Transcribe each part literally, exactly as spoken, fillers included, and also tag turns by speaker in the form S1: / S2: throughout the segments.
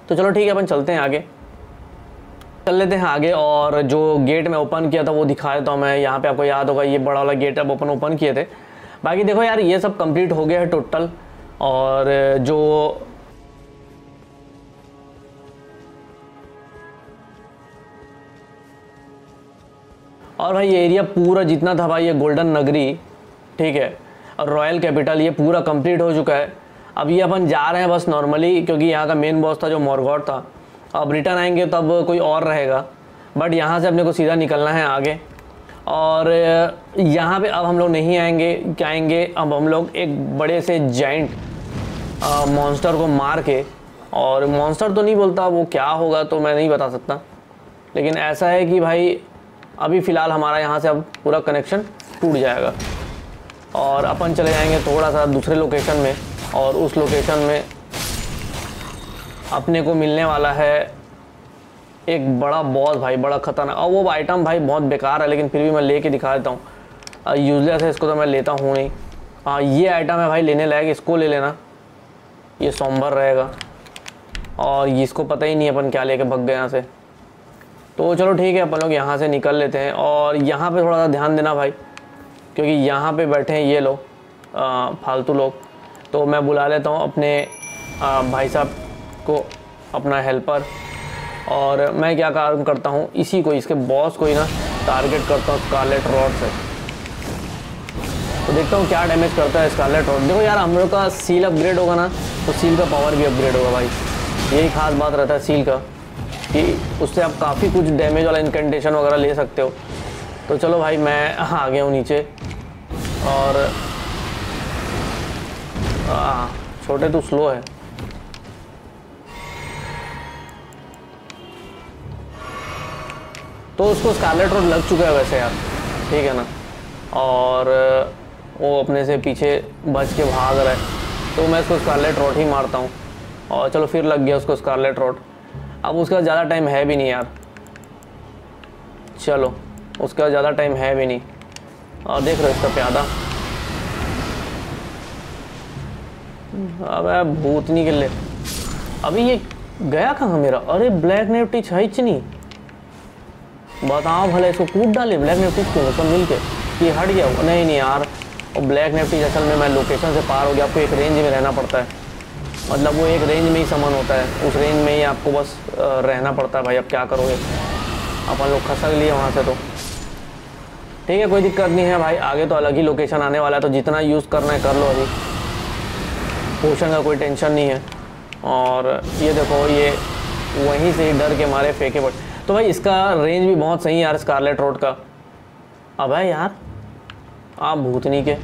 S1: तो चलो ठीक है, अपन चलते हैं आगे, चल लेते हैं आगे। और जो गेट मैं ओपन किया था वो दिखा देता हूँ मैं। यहाँ पे आपको याद होगा ये बड़ा वाला गेट अब अपन ओपन किए थे। बाकी देखो यार, ये सब कंप्लीट हो गया है टोटल। और जो और भाई ये एरिया पूरा जितना था भाई, ये गोल्डन नगरी, ठीक है, और रॉयल कैपिटल, ये पूरा कंप्लीट हो चुका है। अब ये अपन जा रहे हैं बस नॉर्मली, क्योंकि यहाँ का मेन बॉस था जो मॉर्गॉथ था। अब रिटर्न आएंगे तब कोई और रहेगा, बट यहाँ से अपने को सीधा निकलना है आगे। और यहाँ पे अब हम लोग नहीं आएंगे, क्या आएंगे, अब हम लोग एक बड़े से जाइंट मॉन्स्टर को मार के, और मॉन्स्टर तो नहीं बोलता, वो क्या होगा तो मैं नहीं बता सकता, लेकिन ऐसा है कि भाई अभी फ़िलहाल हमारा यहाँ से अब पूरा कनेक्शन टूट जाएगा और अपन चले जाएंगे थोड़ा सा दूसरे लोकेशन में। और उस लोकेशन में अपने को मिलने वाला है एक बड़ा बॉस भाई, बड़ा खतरनाक। और वो आइटम भाई बहुत बेकार है, लेकिन फिर भी मैं लेके दिखा देता हूँ। यूजलेस है, इसको तो मैं लेता हूँ नहीं। हाँ ये आइटम है भाई लेने लायक, इसको ले लेना, ये सोमबर रहेगा। और इसको पता ही नहीं अपन क्या लेके भग गए यहाँ से। तो चलो ठीक है, अपन लोग यहाँ से निकल लेते हैं। और यहाँ पे थोड़ा सा ध्यान देना भाई, क्योंकि यहाँ पे बैठे हैं ये लोग फालतू लोग। तो मैं बुला लेता हूँ अपने आ, भाई साहब को, अपना हेल्पर। और मैं क्या काम करता हूँ, इसी को, इसके बॉस को ही ना टारगेट करता हूँ स्कारलेट रॉड से। तो देखता हूँ क्या डैमेज करता है स्कारलेट रॉड। देखो यार, हम लोग का सील अपग्रेड होगा ना, तो सील का पावर भी अपग्रेड होगा भाई। यही खास बात रहता है सील का, कि उससे आप काफ़ी कुछ डैमेज वाला इनकेंटेशन वगैरह ले सकते हो। तो चलो भाई मैं आ गया हूँ नीचे। और आ, छोटे तो स्लो है। तो उसको स्कारलेट रॉड लग चुका है वैसे यार, ठीक है ना। और वो अपने से पीछे बच के भाग रहा है, तो मैं उसको स्कारलेट रॉड ही मारता हूँ। और चलो फिर लग गया उसको स्कारलेट रॉड। अब उसका ज़्यादा टाइम है भी नहीं यार, चलो उसका ज़्यादा टाइम है भी नहीं। और देख रहे हो इसका प्यादा, अबे भूतनी के लिए। अभी ये गया कहाँ मेरा? अरे ब्लैक नेफ्टिच है ही नहीं, बताओ भले इसको कूद डाले ब्लैक नेफ्टिच क्यों, सब मिल के ये हट गया। नहीं नहीं यार, और ब्लैक नेफ्टिच असल में मैं लोकेशन से पार हो गया। आपको एक रेंज में रहना पड़ता है, मतलब वो एक रेंज में ही समन होता है, उस रेंज में ही आपको बस रहना पड़ता है भाई। अब क्या करोगे, अपन लोग खसक लिए वहाँ से। तो ठीक है, कोई दिक्कत नहीं है भाई, आगे तो अलग ही लोकेशन आने वाला है, तो जितना यूज़ करना है कर लो। अभी पोशन का कोई टेंशन नहीं है। और ये देखो, ये वहीं से ही डर के मारे फेंके पड़े। तो भाई इसका रेंज भी बहुत सही है यार स्कारलेट रॉड का। अब है यार आप भूतनी के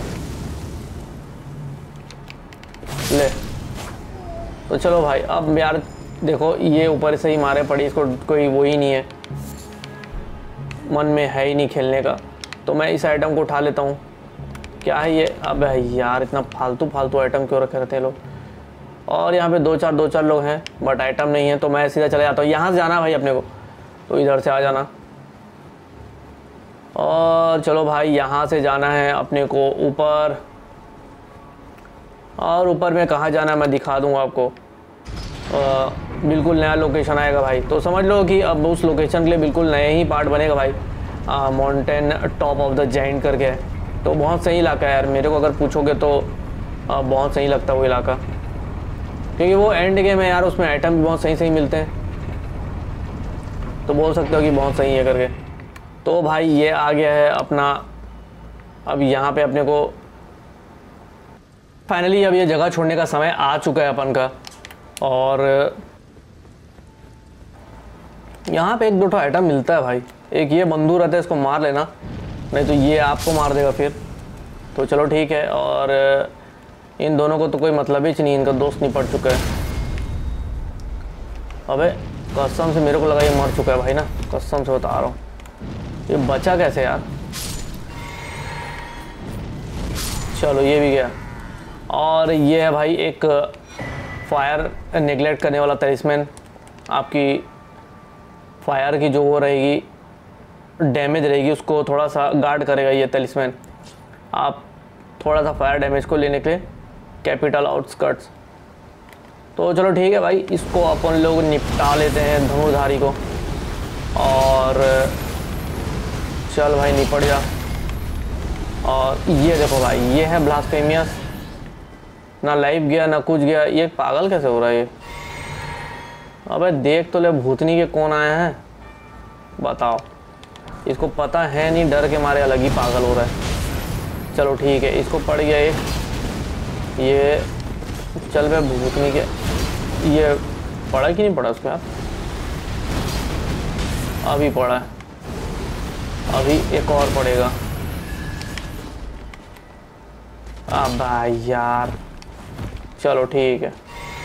S1: ले। तो चलो भाई, अब यार देखो ये ऊपर से ही मारे पड़ी, इसको कोई वो ही नहीं है, मन में है ही नहीं खेलने का। तो मैं इस आइटम को उठा लेता हूँ। क्या है ये? अब यार इतना फालतू फालतू आइटम क्यों रखे रहते हैं लोग। और यहाँ पे दो चार दो चार लोग हैं, बट आइटम नहीं है। तो मैं सीधा चले जाता हूँ। यहाँ से जाना भाई अपने को, तो इधर से आ जाना। और चलो भाई, यहाँ से जाना है अपने को ऊपर। और ऊपर में कहाँ जाना है मैं दिखा दूँगा आपको। आ, बिल्कुल नया लोकेशन आएगा भाई, तो समझ लो कि अब उस लोकेशन के लिए बिल्कुल नया ही पार्ट बनेगा भाई। Mountain top of the giant करके है, तो बहुत सही इलाका है यार। मेरे को अगर पूछोगे तो आ, बहुत सही लगता है वो इलाका, क्योंकि वो एंड गेम है यार, उसमें आइटम भी बहुत सही सही मिलते हैं। तो बोल सकते हो कि बहुत सही है करके। तो भाई ये आ गया है अपना, अब यहाँ पे अपने को फाइनली अब ये जगह छोड़ने का समय आ चुका है अपन का। और यहाँ पे एक दो आइटम मिलता है भाई। एक ये बंदूक रहता है, इसको मार लेना, नहीं तो ये आपको मार देगा फिर। तो चलो ठीक है। और इन दोनों को तो कोई मतलब ही नहीं, इनका दोस्त नहीं पड़ चुका है। अबे कसम से मेरे को लगा ये मर चुका है भाई ना, कसम से बता रहा हूँ। ये बचा कैसे यार? चलो ये भी गया। और ये है भाई एक फायर नेगलेक्ट करने वाला तलिस्मैन। आपकी फायर की जो वो रहेगी, डैमेज रहेगी, उसको थोड़ा सा गार्ड करेगा ये तलिस्मैन। आप थोड़ा सा फायर डैमेज को लेने के लिए कैपिटल आउटस्कर्ट्स तो चलो ठीक है भाई, इसको अपन लोग निपटा लेते हैं धनुर्धारी को। और चल भाई निपट जा। और ये देखो भाई, ये है ब्लास्फेमियस, ना लाइफ गया ना कुछ गया। ये पागल कैसे हो रहा है ये? अबे देख तो ले, भूतनी के कौन आए हैं बताओ। इसको पता है नहीं, डर के मारे अलग ही पागल हो रहा है। चलो ठीक है, इसको पड़ गया एक। ये चल बे भूतनी के, ये पड़ा कि नहीं पड़ा उसको यार? अभी पड़ा है, अभी एक और पड़ेगा। अब भाई यार, चलो ठीक है।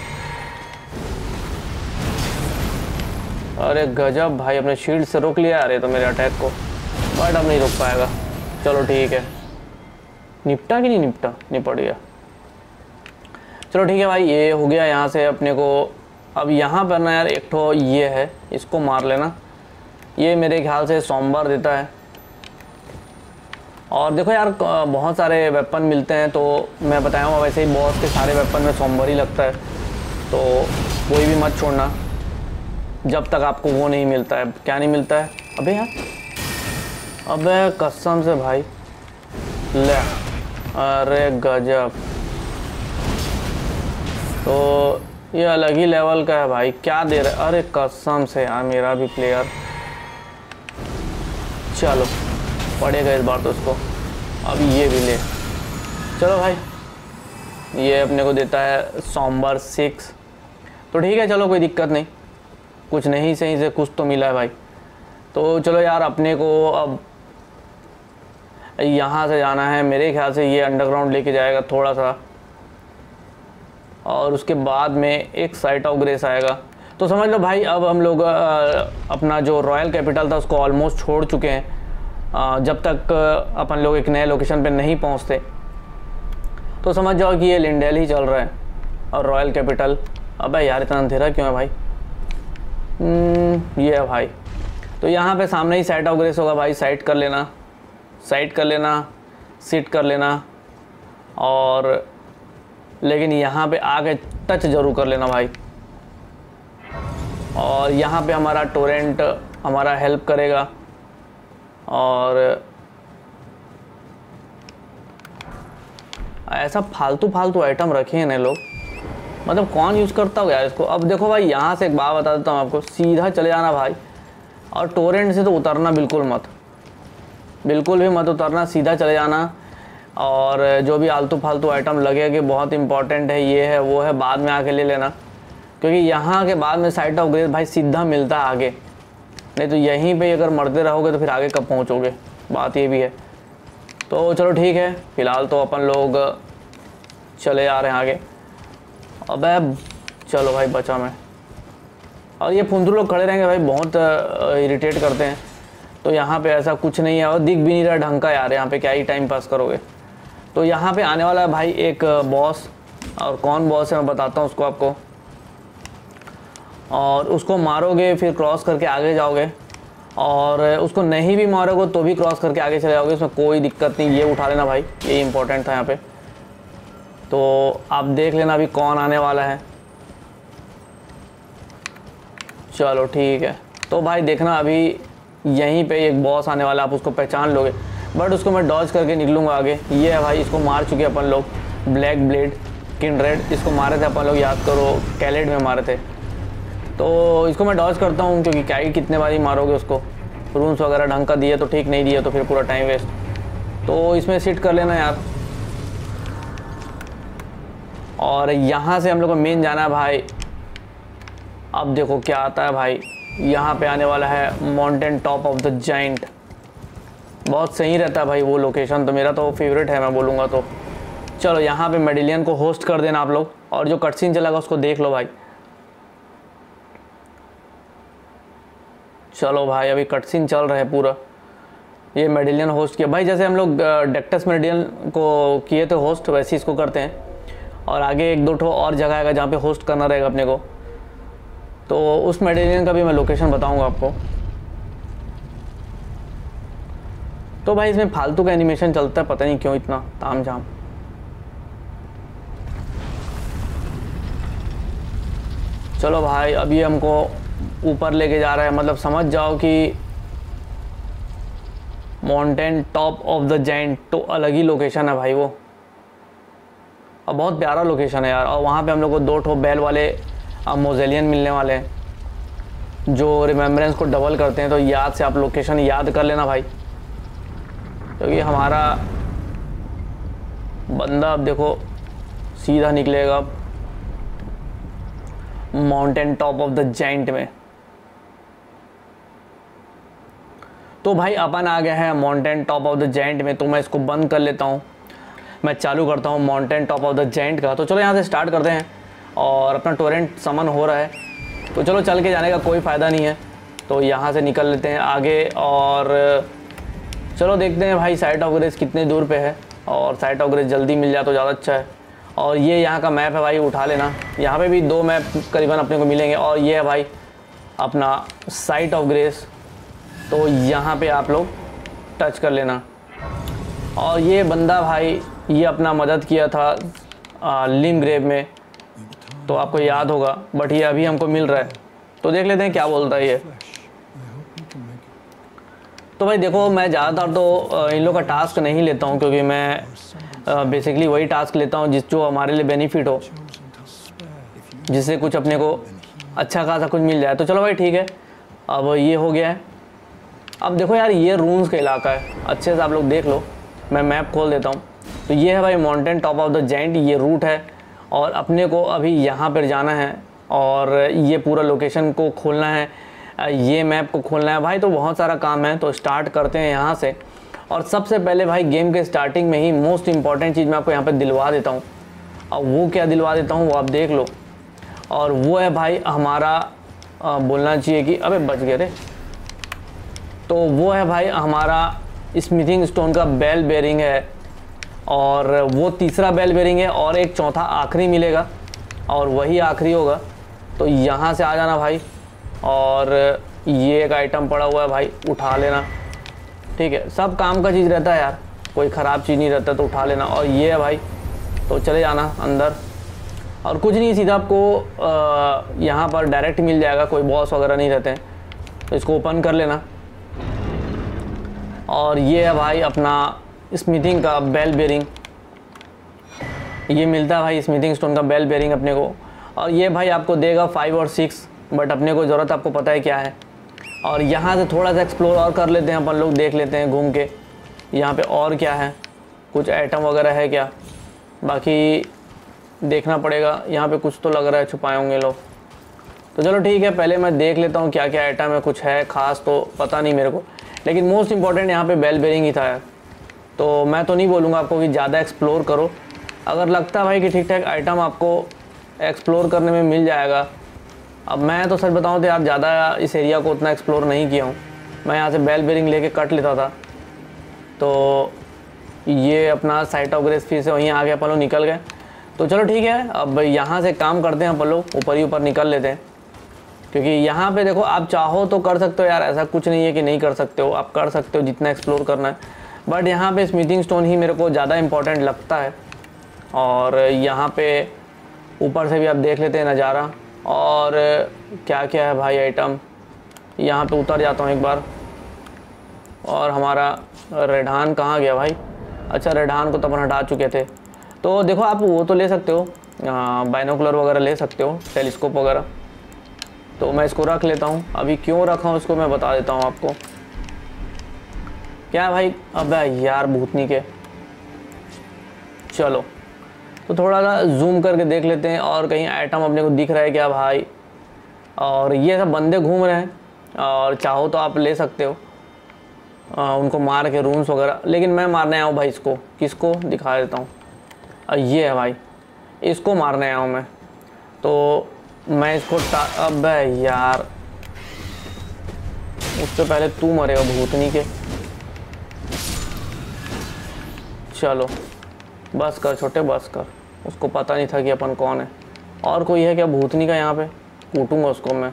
S1: अरे गजब भाई, अपने शील्ड से रोक लिया अरे तो मेरे अटैक को, बट अब नहीं रोक पाएगा। चलो ठीक है, निपटा कि नहीं निपटा? निपट गया। चलो ठीक है भाई, ये हो गया यहाँ से अपने को। अब यहाँ पर ना यार एक ठो ये है, इसको मार लेना। ये मेरे ख्याल से सोमवार देता है। और देखो यार, बहुत सारे वेपन मिलते हैं, तो मैं बताया वैसे ही बॉस के सारे वेपन में सोमवार ही लगता है, तो कोई भी मत छोड़ना जब तक आपको वो नहीं मिलता है। क्या नहीं मिलता है? अबे यार, अबे कसम से भाई, ले, अरे गजब। तो ये अलग ही लेवल का है भाई, क्या दे रहा है? अरे कसम से यार, मेरा भी प्लेयर। चलो पड़ेगा इस बार तो उसको। अब ये भी ले, चलो भाई, ये अपने को देता है सोमवार सिक्स। तो ठीक है, चलो कोई दिक्कत नहीं, कुछ नहीं सही से कुछ तो मिला है भाई। तो चलो यार, अपने को अब यहाँ से जाना है। मेरे ख्याल से ये अंडरग्राउंड लेके जाएगा थोड़ा सा, और उसके बाद में एक साइट ऑफ ग्रेस आएगा। तो समझ लो भाई, अब हम लोग अपना जो रॉयल कैपिटल था उसको ऑलमोस्ट छोड़ चुके हैं, जब तक अपन लोग एक नए लोकेशन पे नहीं पहुंचते। तो समझ जाओ कि ये लिंडेल ही चल रहा है और रॉयल कैपिटल। अबे यार, इतना अंधेरा क्यों है भाई? ये है भाई। तो यहाँ पे सामने ही साइट ऑफ ग्रेस होगा भाई, साइट कर लेना, साइट कर लेना, सिट कर लेना। और लेकिन यहाँ पे आके टच ज़रूर कर लेना भाई। और यहाँ पे हमारा टोरेंट हमारा हेल्प करेगा। और ऐसा फालतू फालतू आइटम रखे हैं ना लोग, मतलब कौन यूज़ करता होगा यार इसको। अब देखो भाई, यहाँ से एक बात बता देता हूँ आपको, सीधा चले जाना भाई, और टोरेंट से तो उतरना बिल्कुल मत, बिल्कुल भी मत उतरना, सीधा चले जाना। और जो भी आलतू फालतू आइटम लगे कि बहुत इंपॉर्टेंट है, ये है वो है, बाद में आके ले लेना, क्योंकि यहाँ के बाद में साइट ऑफ ग्रेस भाई सीधा मिलता है आगे। नहीं तो यहीं पे अगर मरते रहोगे तो फिर आगे कब पहुँचोगे, बात ये भी है। तो चलो ठीक है, फ़िलहाल तो अपन लोग चले जा रहे हैं आगे। अबे चलो भाई, बचा मैं। और ये फुंदरू लोग खड़े रहेंगे भाई, बहुत इरिटेट करते हैं। तो यहाँ पे ऐसा कुछ नहीं है, और दिख भी नहीं रहा ढंग का यार, यहाँ पे क्या ही टाइम पास करोगे। तो यहाँ पे आने वाला है भाई एक बॉस, और कौन बॉस है मैं बताता हूँ उसको आपको। और उसको मारोगे, फिर क्रॉस करके आगे जाओगे, और उसको नहीं भी मारोगे तो भी क्रॉस करके आगे चले जाओगे, उसमें कोई दिक्कत नहीं। ये उठा लेना भाई, ये इंपॉर्टेंट था यहाँ पे। तो आप देख लेना अभी कौन आने वाला है। चलो ठीक है, तो भाई देखना अभी यहीं पे एक बॉस आने वाला, आप उसको पहचान लोगे, बट उसको मैं डॉज करके निकलूँगा आगे। ये है भाई, इसको मार चुके अपन लोग, ब्लैक ब्लेड किंड्रेड, इसको मारे थे अपन लोग, याद करो कैलेड में मारे थे। तो इसको मैं डॉज करता हूँ, क्योंकि क्या ही कितने बार ही मारोगे उसको। रूम्स वगैरह ढंग का दिए तो ठीक, नहीं दिए तो फिर पूरा टाइम वेस्ट। तो इसमें सिट कर लेना यार। और यहाँ से हम लोग को मेन जाना है भाई। अब देखो क्या आता है भाई, यहाँ पे आने वाला है mountain top of the giant. बहुत सही रहता है भाई वो लोकेशन, तो मेरा तो फेवरेट है मैं बोलूँगा। तो चलो यहाँ पे मेडिलियन को होस्ट कर देना आप लोग, और जो कटसीन चलेगा उसको देख लो भाई। चलो भाई, अभी कटसीन चल रहा है पूरा। ये मेडिलियन होस्ट किया भाई, जैसे हम लोग डेक्टस मेडिलियन को किए थे होस्ट, वैसे इसको करते हैं। और आगे एक दो ठो और जगह आएगा जहाँ पे होस्ट करना रहेगा अपने को, तो उस मेडिलियन का भी मैं लोकेशन बताऊंगा आपको। तो भाई इसमें फालतू का एनिमेशन चलता है, पता नहीं क्यों इतना ताम झाम। चलो भाई, अब ये हमको ऊपर लेके जा रहा है, मतलब समझ जाओ कि mountain top of the giant तो अलग ही लोकेशन है भाई वो, और बहुत प्यारा लोकेशन है यार। और वहाँ पे हम लोग को दो ठो बैल वाले मोजेलियन मिलने वाले हैं जो रिमेम्बरेंस को डबल करते हैं। तो याद से आप लोकेशन याद कर लेना भाई, क्योंकि तो हमारा बंदा अब देखो सीधा निकलेगा अब mountain top of the giant में। तो भाई अपन आ गया है mountain top of the giant में। तो मैं इसको बंद कर लेता हूँ, मैं चालू करता हूँ mountain top of the giant का। तो चलो यहाँ से स्टार्ट करते हैं, और अपना टोरेंट समन हो रहा है, तो चलो चल के जाने का कोई फ़ायदा नहीं है। तो यहाँ से निकल लेते हैं आगे, और चलो देखते हैं भाई साइट ऑफ ग्रेस कितने दूर पे है, और साइट ऑफ ग्रेस जल्दी मिल जाए तो ज़्यादा अच्छा है। और ये यहाँ का मैप है भाई, उठा लेना। यहाँ पे भी दो मैप करीबन अपने को मिलेंगे, और ये है भाई अपना साइट ऑफ ग्रेस। तो यहाँ पे आप लोग टच कर लेना। और ये बंदा भाई ये अपना मदद किया था आ, लिम ग्रेव में, तो आपको याद होगा, बट ये अभी हमको मिल रहा है। तो देख लेते हैं क्या बोलता है ये। तो भाई देखो, मैं ज़्यादातर तो इन लोग का टास्क नहीं लेता हूँ, क्योंकि मैं बेसिकली वही टास्क लेता हूँ जिस जो हमारे लिए बेनिफिट हो, जिससे कुछ अपने को अच्छा खासा कुछ मिल जाए। तो चलो भाई ठीक है, अब ये हो गया है। अब देखो यार, ये रून्स का इलाका है, अच्छे से आप लोग देख लो, मैं मैप खोल देता हूँ। तो ये है भाई mountain top of the giant, ये रूट है, और अपने को अभी यहाँ पर जाना है, और ये पूरा लोकेशन को खोलना है, ये मैप को खोलना है भाई। तो बहुत सारा काम है, तो स्टार्ट करते हैं यहाँ से। और सबसे पहले भाई गेम के स्टार्टिंग में ही मोस्ट इंपॉर्टेंट चीज़ मैं आपको यहाँ पे दिलवा देता हूँ, और वो क्या दिलवा देता हूँ वो आप देख लो। और वो है भाई हमारा आ, बोलना चाहिए कि अबे बच गए रे। तो वो है भाई हमारा स्मिथिंग स्टोन का बेल बेरिंग है, और वो तीसरा बेल बेरिंग है, और एक चौथा आखिरी मिलेगा, और वही आखिरी होगा। तो यहाँ से आ जाना भाई, और ये एक आइटम पड़ा हुआ है भाई, उठा लेना। ठीक है, सब काम का चीज़ रहता है यार, कोई ख़राब चीज़ नहीं रहता, तो उठा लेना। और ये है भाई, तो चले जाना अंदर, और कुछ नहीं, सीधा आपको यहाँ पर डायरेक्ट मिल जाएगा, कोई बॉस वगैरह नहीं रहते हैं। तो इसको ओपन कर लेना, और ये है भाई अपना स्मिथिंग का बेल बेरिंग, ये मिलता है भाई स्मिथिंग स्टोन का बेल बेरिंग अपने को। और ये भाई आपको देगा फाइव और सिक्स, बट अपने को ज़रूरत आपको पता है क्या है। और यहाँ से थोड़ा सा एक्सप्लोर और कर लेते हैं अपन लोग, देख लेते हैं घूम के यहाँ पे और क्या है, कुछ आइटम वगैरह है क्या, बाकी देखना पड़ेगा। यहाँ पे कुछ तो लग रहा है छुपाए होंगे लोग, तो चलो ठीक है, पहले मैं देख लेता हूँ क्या क्या आइटम है, कुछ है खास तो पता नहीं मेरे को, लेकिन मोस्ट इंपॉर्टेंट यहाँ पे बेल बेरिंग ही था यार। तो मैं तो नहीं बोलूँगा आपको कि ज़्यादा एक्सप्लोर करो, अगर लगता है भाई कि ठीक ठाक आइटम आपको एक्सप्लोर करने में मिल जाएगा। अब मैं तो सच बताऊँ तो यार ज़्यादा इस एरिया को उतना एक्सप्लोर नहीं किया हूँ, मैं यहाँ से बेल बेरिंग लेके कट लेता था। तो ये अपना साइट ऑफ ग्रेस फिर से वहीं आ गया, अपन लोग निकल गए। तो चलो ठीक है, अब यहाँ से काम करते हैं अपन लोग, ऊपर ही ऊपर निकल लेते हैं, क्योंकि यहाँ पे देखो आप चाहो तो कर सकते हो यार, ऐसा कुछ नहीं है कि नहीं कर सकते हो, आप कर सकते हो जितना एक्सप्लोर करना है। बट यहाँ पे स्मिथिंग स्टोन ही मेरे को ज़्यादा इंपॉर्टेंट लगता है। और यहाँ पे ऊपर से भी आप देख लेते हैं नज़ारा, और क्या क्या है भाई आइटम। यहाँ पे उतर जाता हूँ एक बार। और हमारा रेढान कहाँ गया भाई? अच्छा, रेढान को तो अपन हटा चुके थे। तो देखो आप वो तो ले सकते हो, बाइनोकुलर वगैरह ले सकते हो, टेलीस्कोप वगैरह। तो मैं इसको रख लेता हूँ, अभी क्यों रखा हूँ इसको मैं बता देता हूँ आपको। क्या है भाई? अबे यार भूतनी के। चलो तो थोड़ा सा जूम करके देख लेते हैं, और कहीं आइटम अपने को दिख रहा है क्या भाई। और ये सब बंदे घूम रहे हैं, और चाहो तो आप ले सकते हो आ, उनको मार के रूम्स वगैरह, लेकिन मैं मारने आया हूँ भाई इसको। किसको दिखा देता हूँ, ये है भाई, इसको मारने आया हूँ मैं। तो मैं इसको अब यार उससे पहले तू मरेगा भूतनी के। चलो बस कर छोटे, बस कर, उसको पता नहीं था कि अपन कौन है। और कोई है क्या भूतनी का यहाँ पे? कूटूंगा उसको मैं।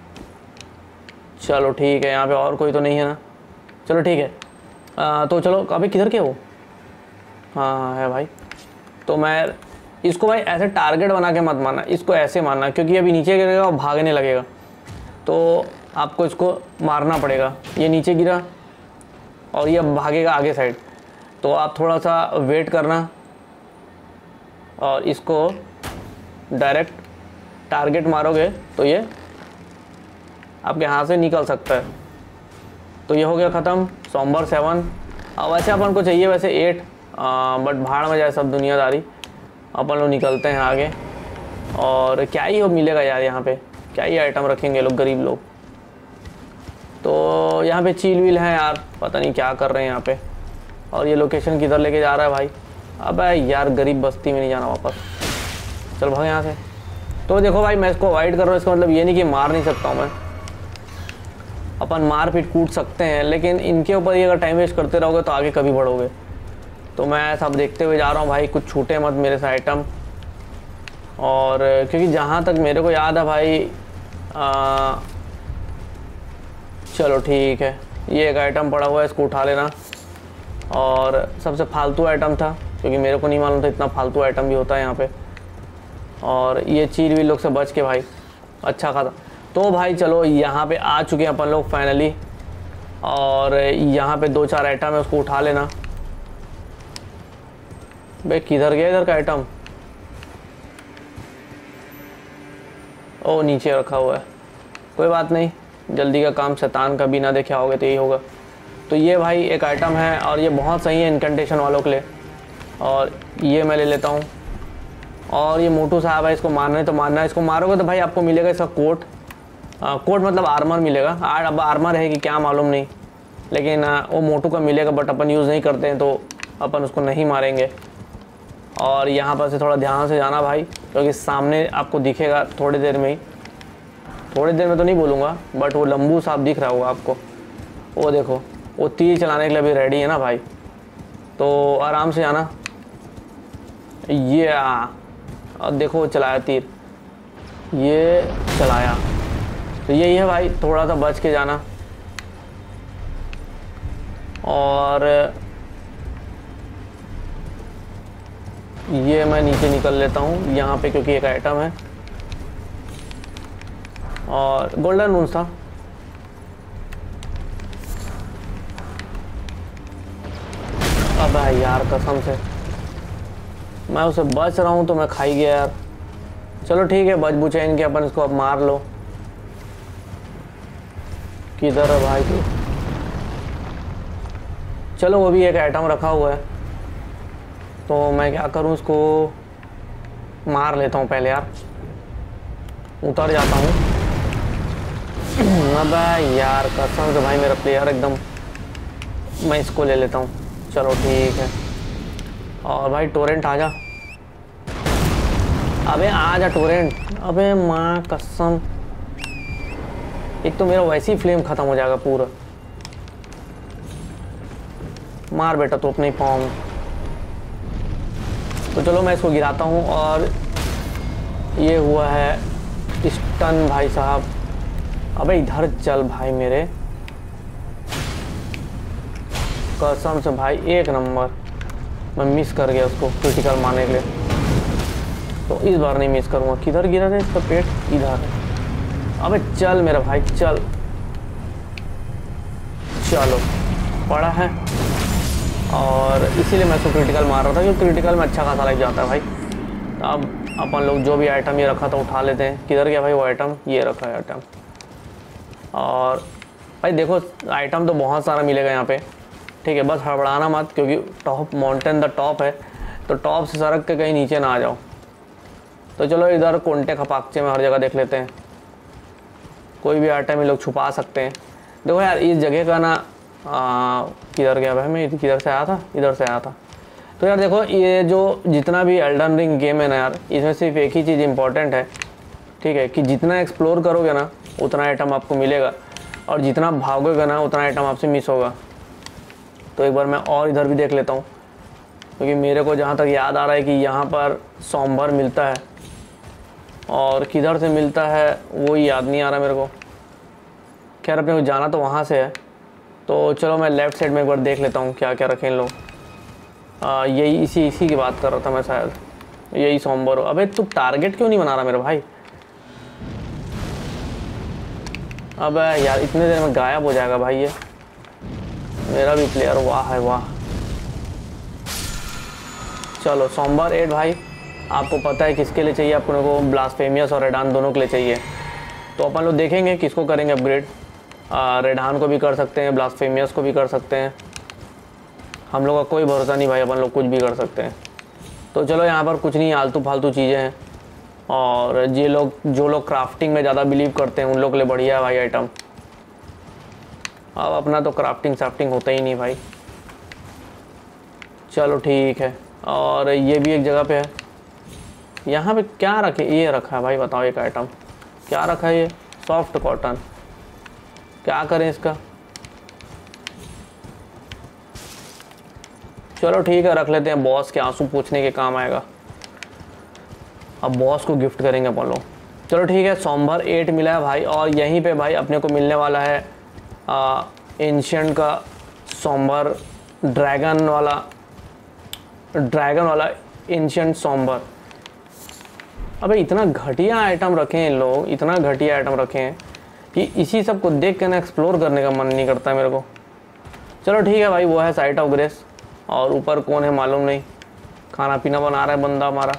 S1: चलो ठीक है, यहाँ पे और कोई तो नहीं है ना? चलो ठीक है। आ, तो चलो अभी किधर के वो? हाँ है भाई। तो मैं इसको भाई ऐसे टारगेट बना के मत मारना, इसको ऐसे मारना, क्योंकि अभी नीचे गिरेगा और भागने लगेगा तो आपको इसको मारना पड़ेगा। ये नीचे गिरा और ये अब भागेगा आगे साइड, तो आप थोड़ा सा वेट करना और इसको डायरेक्ट टारगेट मारोगे तो ये आपके हाथ से निकल सकता है। तो ये हो गया ख़त्म सोमवार सेवन। अब वैसे अपन को चाहिए वैसे एट, बट भाड़ में जाए सब दुनियादारी, अपन लोग निकलते हैं आगे। और क्या ही हो मिलेगा यार, यहाँ पे क्या ही आइटम रखेंगे लोग, गरीब लोग। तो यहाँ पे चील वील है यार, पता नहीं क्या कर रहे हैं यहाँ पे। और ये लोकेशन किधर लेके जा रहा है भाई? अबे यार गरीब बस्ती में नहीं जाना वापस, चल भाग यहाँ से। तो देखो भाई मैं इसको अवॉइड कर रहा हूँ, इसका मतलब ये नहीं कि मार नहीं सकता हूँ मैं, अपन मार पीट कूट सकते हैं, लेकिन इनके ऊपर ये अगर टाइम वेस्ट करते रहोगे तो आगे कभी बढ़ोगे। तो मैं सब देखते हुए जा रहा हूँ भाई, कुछ छूटे मत मेरे से आइटम। और क्योंकि जहाँ तक मेरे को याद है भाई, आ, चलो ठीक है, ये एक आइटम पड़ा हुआ है, इसको उठा लेना। और सबसे फालतू आइटम था, क्योंकि मेरे को नहीं मालूम था इतना फालतू आइटम भी होता है यहाँ पे। और ये चील भी लोग से बच के भाई अच्छा खासा। तो भाई चलो यहाँ पे आ चुके हैं अपन लोग फाइनली, और यहाँ पे दो चार आइटम है, उसको उठा लेना। भाई किधर गया इधर का आइटम? ओ नीचे रखा हुआ है, कोई बात नहीं, जल्दी का काम शैतान का बिना देखे आओगे तो यही होगा। तो ये भाई एक आइटम है और ये बहुत सही है इनकंटेशन वालों के लिए, और ये मैं ले लेता हूँ। और ये मोटू साहब है, इसको मारना है तो मारना है। इसको मारोगे तो भाई आपको मिलेगा इसका कोट, आ, कोट मतलब आर्मर मिलेगा। आर अब आर्मर है कि क्या मालूम नहीं, लेकिन आ, वो मोटू का मिलेगा, बट अपन यूज़ नहीं करते हैं तो अपन उसको नहीं मारेंगे। और यहाँ पर से थोड़ा ध्यान से जाना भाई, क्योंकि सामने आपको दिखेगा थोड़ी देर में ही, थोड़ी देर में तो नहीं बोलूँगा, बट वो लंबू साहब दिख रहा होगा आपको। वो देखो वो तीर चलाने के लिए भी रेडी है ना भाई, तो आराम से जाना। ये और देखो वो चलाया तीर, ये चलाया, तो यही है भाई, थोड़ा सा बच के जाना। और ये मैं नीचे निकल लेता हूँ यहाँ पे, क्योंकि एक आइटम है और गोल्डन मून था। अब यार कसम से मैं उसे बच रहा हूँ तो मैं खाई गया यार। चलो ठीक है, बच बुचे इनके, अपन इसको अब मार लो। किधर है भाई तू? चलो वो भी एक आइटम रखा हुआ है, तो मैं क्या करूँ, इसको मार लेता हूँ पहले यार, उतर जाता हूँ। अबे यार कसम से भाई मेरा प्लेयर एकदम, मैं इसको ले लेता हूँ। चलो ठीक है। और भाई टोरेंट आजा, अबे आजा टोरेंट। अबे माँ कसम, एक तो मेरा वैसे ही फ्लेम ख़त्म हो जाएगा पूरा। मार बेटा तो अपने ही पाँव में। तो चलो मैं इसको गिराता हूँ, और ये हुआ है स्टन भाई साहब। अबे इधर चल भाई मेरे, कसम से भाई एक नंबर। मैं मिस कर गया उसको क्रिटिकल मारने के लिए, तो इस बार नहीं मिस करूँगा। किधर गिरा था इसका पेट? इधर। अबे चल मेरा भाई चल, चलो पड़ा है। और इसीलिए मैं इसको क्रिटिकल मार रहा था, क्योंकि क्रिटिकल में अच्छा खासा लग जाता है भाई। अब अपन लोग जो भी आइटम ये रखा था उठा लेते हैं। किधर गया भाई वो आइटम? ये रखा है आइटम। और भाई देखो आइटम तो बहुत सारा मिलेगा यहाँ पे, ठीक है, बस हड़बड़ाना मत, क्योंकि टॉप माउंटेन द टॉप है, तो टॉप से सड़क के कहीं नीचे ना आ जाओ। तो चलो इधर कोंटे खपाकचे में हर जगह देख लेते हैं, कोई भी आइटम ये लोग छुपा सकते हैं। देखो यार इस जगह का ना, किधर गया भाई, मैं किधर से आया था? इधर से आया था। तो यार देखो ये जो जितना भी एल्डन रिंग गेम है ना यार, इसमें सिर्फ एक ही चीज़ इंपॉर्टेंट है, ठीक है, कि जितना एक्सप्लोर करोगे ना उतना आइटम आपको मिलेगा, और जितना भागोगे ना उतना आइटम आपसे मिस होगा। तो एक बार मैं और इधर भी देख लेता हूँ, क्योंकि मेरे को जहाँ तक याद आ रहा है कि यहाँ पर सोमवार मिलता है, और किधर से मिलता है वो याद नहीं आ रहा मेरे को। खैर अपने को जाना तो वहाँ से है, तो चलो मैं लेफ़्ट साइड में एक बार देख लेता हूँ क्या क्या रखें इन लोग। यही इसी इसी की बात कर रहा था मैं शायद। यही सोमवार हो। अबे तू टारगेट क्यों नहीं बना रहा मेरे भाई? अबे यार इतने देर में गायब हो जाएगा भाई ये मेरा भी प्लेयर। वाह है वाह। चलो सोमवार एट भाई, आपको पता है किसके लिए चाहिए? अपने को ब्लास्फेमियस और रेडान दोनों के लिए चाहिए। तो अपन लोग देखेंगे किसको करेंगे अपग्रेड। रेडान को भी कर सकते हैं, ब्लास्फेमियस को भी कर सकते हैं। हम लोग का कोई भरोसा नहीं भाई, अपन लोग कुछ भी कर सकते हैं। तो चलो यहाँ पर कुछ नहीं, आलतू फालतू चीज़ें हैं। और ये लोग जो लोग क्राफ्टिंग में ज़्यादा बिलीव करते हैं उन लोग के लिए बढ़िया है भाई आइटम। अब अपना तो क्राफ्टिंग साफ्टिंग होता ही नहीं भाई। चलो ठीक है। और ये भी एक जगह पे है। यहाँ पे क्या रखे? ये रखा है भाई, बताओ एक आइटम क्या रखा है? ये सॉफ्ट कॉटन। क्या करें इसका? चलो ठीक है, रख लेते हैं। बॉस के आंसू पूछने के काम आएगा। अब बॉस को गिफ्ट करेंगे अपन लोग। चलो ठीक है, सोमवार एट मिला है भाई। और यहीं पे भाई अपने को मिलने वाला है एंशिएंट का सोमवार, ड्रैगन वाला ड्रैगन वाला एंशिएंट सोमवार। अबे इतना घटिया आइटम रखे हैं इन लोग, इतना घटिया आइटम रखे हैं कि इसी सब को देख के ना एक्सप्लोर करने का मन नहीं करता है मेरे को। चलो ठीक है भाई, वो है साइट ऑफ ग्रेस। और ऊपर कौन है मालूम नहीं, खाना पीना बना रहा है बंदा हमारा।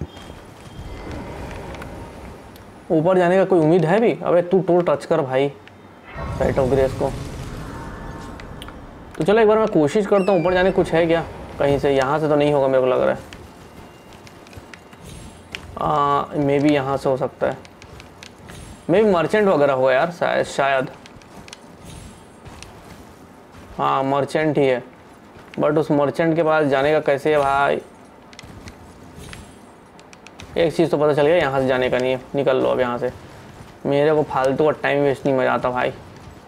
S1: ऊपर जाने का कोई उम्मीद है भी? अबे तू टूल टच कर भाई साइट ऑफ ग्रेस को। तो चलो एक बार मैं कोशिश करता हूँ ऊपर जाने, कुछ है क्या कहीं से? यहाँ से तो नहीं होगा मेरे को लग रहा है। मे बी यहाँ से हो सकता है, मे बी मर्चेंट वगैरह होगा यार शायद शायद हाँ मर्चेंट ही है। बट उस मर्चेंट के पास जाने का कैसे है भाई? एक चीज़ तो पता चल गया, यहाँ से जाने का नहीं है। निकल लो अब यहाँ से, मेरे को फालतू का टाइम वेस्ट नहीं मजा आता भाई।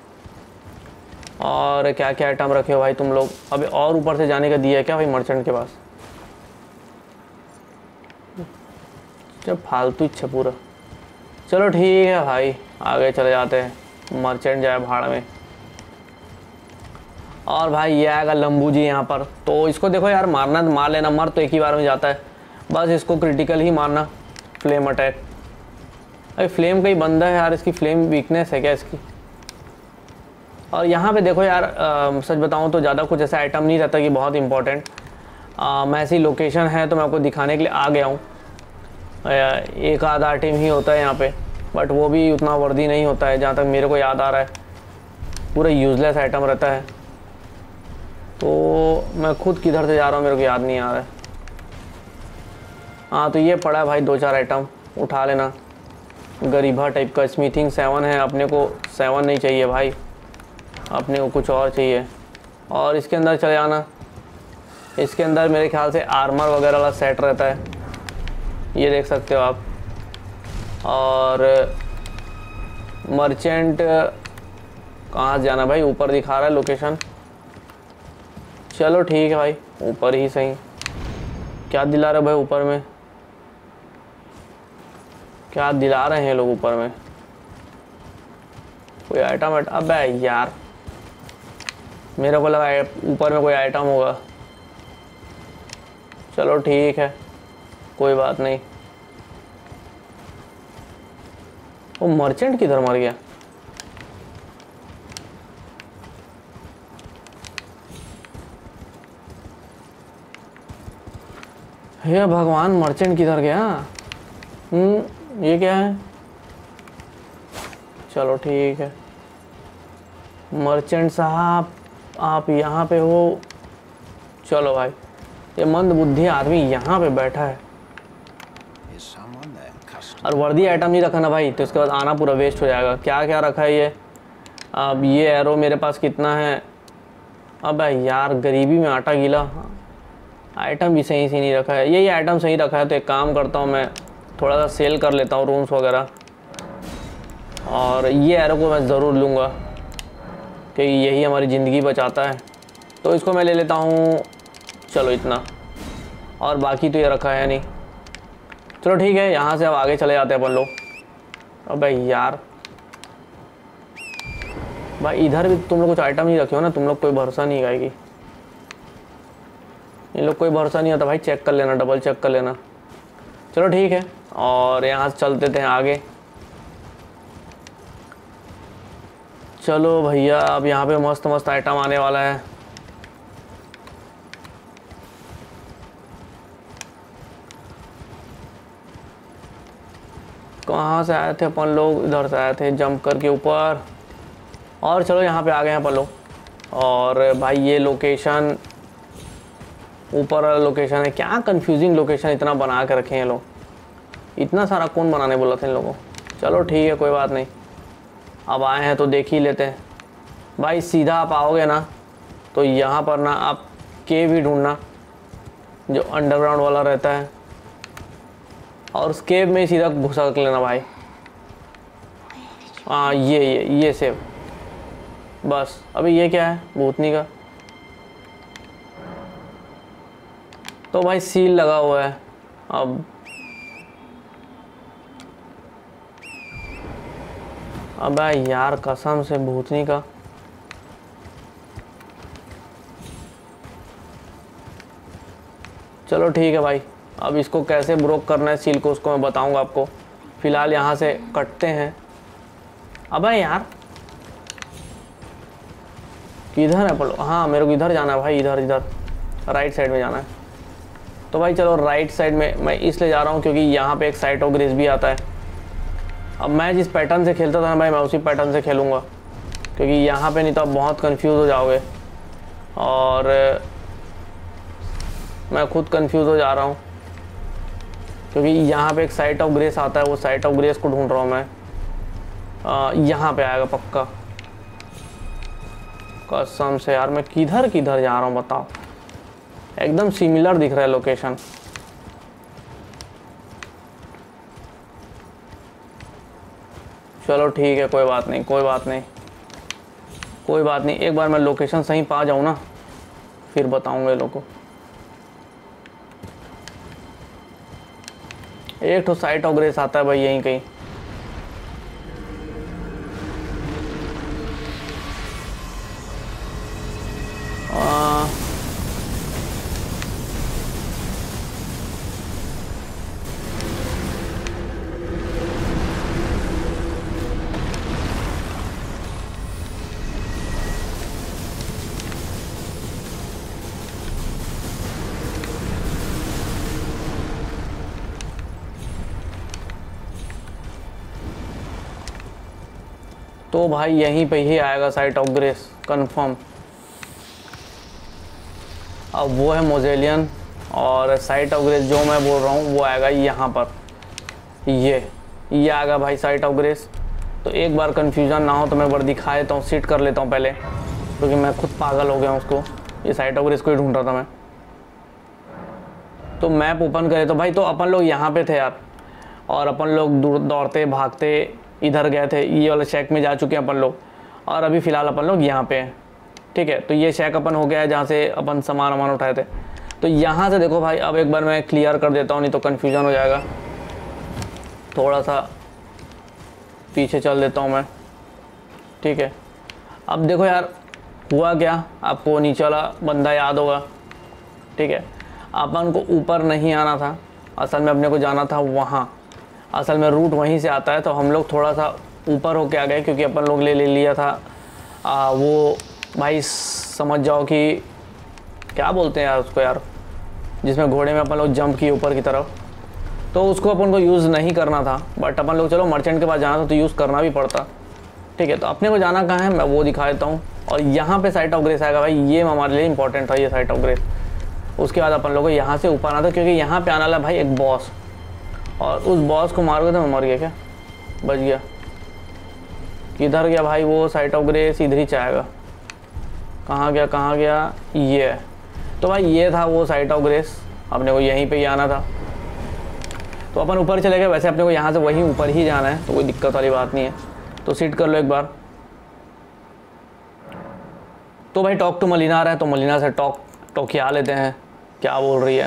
S1: और क्या क्या आइटम रखे हो भाई तुम लोग? अबे और ऊपर से जाने का दिया है क्या भाई मर्चेंट के पास? जब फालतू इच्छा पूरा। चलो ठीक है भाई, आगे चले जाते हैं। मर्चेंट जाए भाड़ में। और भाई ये आएगा लंबू जी यहाँ पर। तो इसको देखो यार, मारना तो मार लेना, मर तो एक ही बार में जाता है। बस इसको क्रिटिकल ही मारना, फ्लेम अटैक। अरे फ्लेम का ही बंदा है यार, इसकी फ्लेम वीकनेस है क्या इसकी? और यहाँ पे देखो यार, आ, सच बताऊँ तो ज़्यादा कुछ ऐसा आइटम नहीं रहता कि बहुत इंपॉर्टेंट। मैं ऐसी लोकेशन है तो मैं आपको दिखाने के लिए आ गया हूँ। एक आधा आइटम ही होता है यहाँ पे, बट वो भी उतना वर्दी नहीं होता है जहाँ तक मेरे को याद आ रहा है। पूरा यूज़लेस आइटम रहता है। तो मैं खुद किधर से जा रहा हूँ मेरे को याद नहीं आ रहा है। हाँ तो ये पड़ा है भाई, दो चार आइटम उठा लेना। गरीबा टाइप का स्मिथिंग सेवन है, अपने को सेवन नहीं चाहिए भाई, अपने को कुछ और चाहिए। और इसके अंदर चले जाना। इसके अंदर मेरे ख्याल से आर्मर वगैरह वाला सेट रहता है, ये देख सकते हो आप। और मर्चेंट कहाँ से जाना भाई? ऊपर दिखा रहा है लोकेशन। चलो ठीक है भाई, ऊपर ही सही। क्या दिला रहे भाई ऊपर में? क्या दिला रहे हैं लोग ऊपर में? कोई आइटम? अबे यार मेरे को लगा ऊपर में कोई आइटम होगा। चलो ठीक है, कोई बात नहीं। वो मर्चेंट किधर मर गया? हे भगवान, मर्चेंट किधर गया? हम्म ये क्या है? चलो ठीक है, मर्चेंट साहब आप यहाँ पे हो। चलो भाई, ये मंद बुद्धि आदमी यहाँ पे बैठा है। और वर्दी आइटम नहीं रखा ना भाई, तो इसके बाद आना पूरा वेस्ट हो जाएगा। क्या क्या रखा है ये? अब ये एरो मेरे पास कितना है? अब यार गरीबी में आटा गीला। आइटम भी सही से नहीं रखा है। यही आइटम सही रखा है तो एक काम करता हूँ, मैं थोड़ा सा सेल कर लेता हूँ रूम्स वगैरह। और ये एरो को मैं ज़रूर लूँगा क्योंकि यही हमारी ज़िंदगी बचाता है, तो इसको मैं ले लेता हूँ। चलो इतना, और बाकी तो ये रखा है नहीं। चलो ठीक है, यहाँ से अब आगे चले जाते हैं अपन लोग। अबे यार भाई, इधर भी तुम लोग कुछ आइटम नहीं रखे हो ना, तुम लोग कोई भरोसा नहीं आएगी। इन लोग कोई भरोसा नहीं होता भाई, चेक कर लेना, डबल चेक कर लेना। चलो ठीक है, और यहाँ से चलते थे आगे। चलो भैया, अब यहाँ पे मस्त मस्त आइटम आने वाला है। कहाँ से आए थे अपन लोग? इधर से आए थे जंप करके ऊपर, और चलो यहाँ पे आ गए हैं अपन लोग। और भाई ये लोकेशन, ऊपर वाला लोकेशन है। क्या कंफ्यूजिंग लोकेशन इतना बना के रखे हैं लोग, इतना सारा कौन बनाने बोला था इन लोगों को। चलो ठीक है, कोई बात नहीं, अब आए हैं तो देख ही लेते हैं। भाई सीधा आप आओगे ना तो यहाँ पर ना आप केव ही ढूंढना जो अंडरग्राउंड वाला रहता है, और उस केव में ही सीधा घुसा कर लेना भाई। हाँ ये ये ये सेव, बस। अभी ये क्या है? भूतनी का तो भाई सील लगा हुआ है। अब अबे यार कसम से भूतनी का। चलो ठीक है भाई, अब इसको कैसे ब्रोक करना है सील को, उसको मैं बताऊंगा आपको। फिलहाल यहाँ से कटते हैं। अबे यार किधर है पलो? हाँ मेरे को इधर जाना है भाई, इधर इधर राइट साइड में जाना है। तो भाई चलो राइट साइड में मैं इसलिए जा रहा हूँ क्योंकि यहाँ पे एक साइट ऑफ ग्रेस भी आता है। अब मैं जिस पैटर्न से खेलता था ना भाई, मैं उसी पैटर्न से खेलूँगा, क्योंकि यहाँ पे नहीं तो आप बहुत कंफ्यूज हो जाओगे, और मैं खुद कंफ्यूज हो जा रहा हूँ क्योंकि यहाँ पे एक साइट ऑफ ग्रेस आता है। वो साइट ऑफ ग्रेस को ढूंढ रहा हूँ मैं। आ, यहाँ पे आएगा पक्का, कसम से यार। मैं किधर किधर जा रहा हूँ बताओ, एकदम सिमिलर दिख रहा है लोकेशन। चलो ठीक है, कोई बात नहीं, कोई बात नहीं, कोई बात नहीं। एक बार मैं लोकेशन सही पा जाऊँ ना, फिर बताऊँगा ये लोगों को। एक तो साइट ऑफ ग्रेस आता है भाई यहीं कहीं। आ, तो भाई यहीं पे ही आएगा साइट ऑफ ग्रेस कंफर्म। अब वो है मोजेलियन, और साइट ऑफ ग्रेस जो मैं बोल रहा हूँ वो आएगा यहाँ पर। ये ये आएगा भाई साइट ऑफ ग्रेस। तो एक बार कंफ्यूजन ना हो तो मैं बार दिखा देता हूँ, सीट कर लेता हूँ पहले, क्योंकि मैं खुद पागल हो गया हूँ उसको। ये साइट ऑफ ग्रेस को ही ढूंढ रहा था मैं। तो मैप ओपन करे तो भाई, तो अपन लोग यहाँ पे थे यार, और अपन लोग दौड़ते भागते इधर गए थे। ये वाले शैक में जा चुके हैं अपन लोग, और अभी फ़िलहाल अपन लोग यहाँ पे हैं। ठीक है, तो ये शैक अपन हो गया है जहाँ से अपन सामान वामान उठाए थे। तो यहाँ से देखो भाई, अब एक बार मैं क्लियर कर देता हूँ, नहीं तो कन्फ्यूज़न हो जाएगा। थोड़ा सा पीछे चल देता हूँ मैं। ठीक है, अब देखो यार हुआ क्या, आपको नीचे वाला बंदा याद होगा। ठीक है, अपन को ऊपर नहीं आना था, असल में अपने को जाना था वहाँ। असल में रूट वहीं से आता है, तो हम लोग थोड़ा सा ऊपर होके आ गए, क्योंकि अपन लोग ले ले लिया था आ, वो भाई समझ जाओ कि क्या बोलते हैं यार उसको यार, जिसमें घोड़े में अपन लोग जंप किए ऊपर की तरफ। तो उसको अपन को यूज़ नहीं करना था, बट अपन लोग चलो मर्चेंट के पास जाना था तो यूज़ करना भी पड़ता। ठीक है, तो अपने को जाना कहाँ है मैं वो दिखा देता हूँ। और यहाँ पे साइट ऑफ ग्रेस आएगा भाई, ये हमारे लिए इंपॉर्टेंट था, ये साइट ऑफ ग्रेस। उसके बाद अपन लोग को यहाँ से ऊपर आना था, क्योंकि यहाँ पे आने वाला भाई एक बॉस, और उस बॉस को मारोगे तो मैं मर गया। क्या बच गया? किधर गया भाई वो साइट ऑफ ग्रेस? इधर ही चाहेगा। कहाँ गया कहाँ गया? ये है। तो भाई ये था वो साइट ऑफ ग्रेस, अपने को यहीं पे ही आना था। तो अपन ऊपर चले गए। वैसे अपने को यहाँ से वहीं ऊपर ही जाना है, तो कोई दिक्कत वाली बात नहीं है। तो सीट कर लो एक बार। तो भाई टॉक टू मलिना आ रहा है, तो मलिना से टॉक टोकिया लेते हैं, क्या बोल रही है।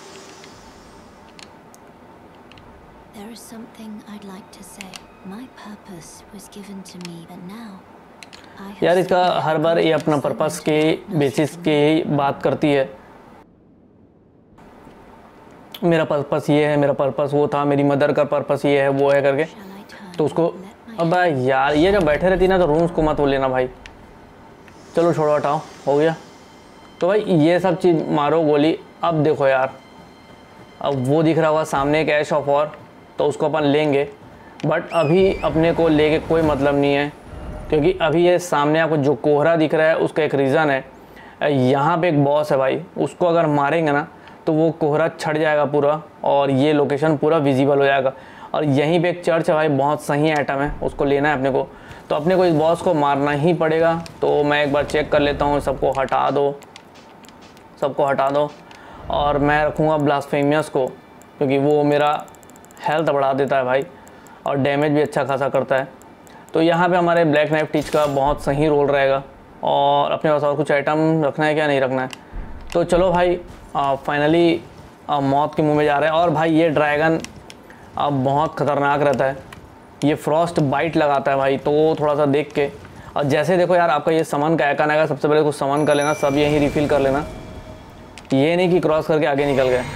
S2: There is something I'd like to say. My purpose was given to me, but now I have
S1: यार इसका हर बार ये अपना पर्पस के बेसिस के ही बात करती है। मेरा पर्पस ये है, मेरा पर्पस वो था, मेरी मदर का पर्पस ये है, वो है करके।
S2: Shall I turn?
S1: तो उसको
S2: Let my
S1: अब भाई यार ये जब बैठे रहती ना तो रूम्स को मत वो लेना भाई। चलो छोड़ो हटाओ, हो गया। तो भाई ये सब चीज़ मारो गोली। अब देखो यार, अब वो दिख रहा होगा सामने एक ऐश ऑफ वॉर, तो उसको अपन लेंगे। बट अभी अपने को लेके कोई मतलब नहीं है, क्योंकि अभी ये सामने आपको जो कोहरा दिख रहा है उसका एक रीज़न है। यहाँ पे एक बॉस है भाई, उसको अगर मारेंगे ना तो वो कोहरा छट जाएगा पूरा और ये लोकेशन पूरा विजिबल हो जाएगा। और यहीं पे एक चर्च है भाई, बहुत सही आइटम है, उसको लेना है अपने को। तो अपने को इस बॉस को मारना ही पड़ेगा। तो मैं एक बार चेक कर लेता हूँ, सबको हटा दो, सबको हटा दो। और मैं रखूँगा ब्लास्फेमियस को, क्योंकि वो मेरा हेल्थ बढ़ा देता है भाई और डैमेज भी अच्छा खासा करता है। तो यहाँ पे हमारे ब्लैक नाइफ टीच का बहुत सही रोल रहेगा। और अपने पास और कुछ आइटम रखना है क्या, नहीं रखना है। तो चलो भाई फाइनली मौत के मुंह में जा रहे हैं। और भाई ये ड्रैगन अब बहुत ख़तरनाक रहता है, ये फ्रॉस्ट बाइट लगाता है भाई, तो थोड़ा सा देख के। और जैसे देखो यार, आपका ये समन का आइकन आएगा, सबसे पहले कुछ समन कर लेना, सब यहीं रिफ़िल कर लेना, ये नहीं कि क्रॉस करके आगे निकल गए।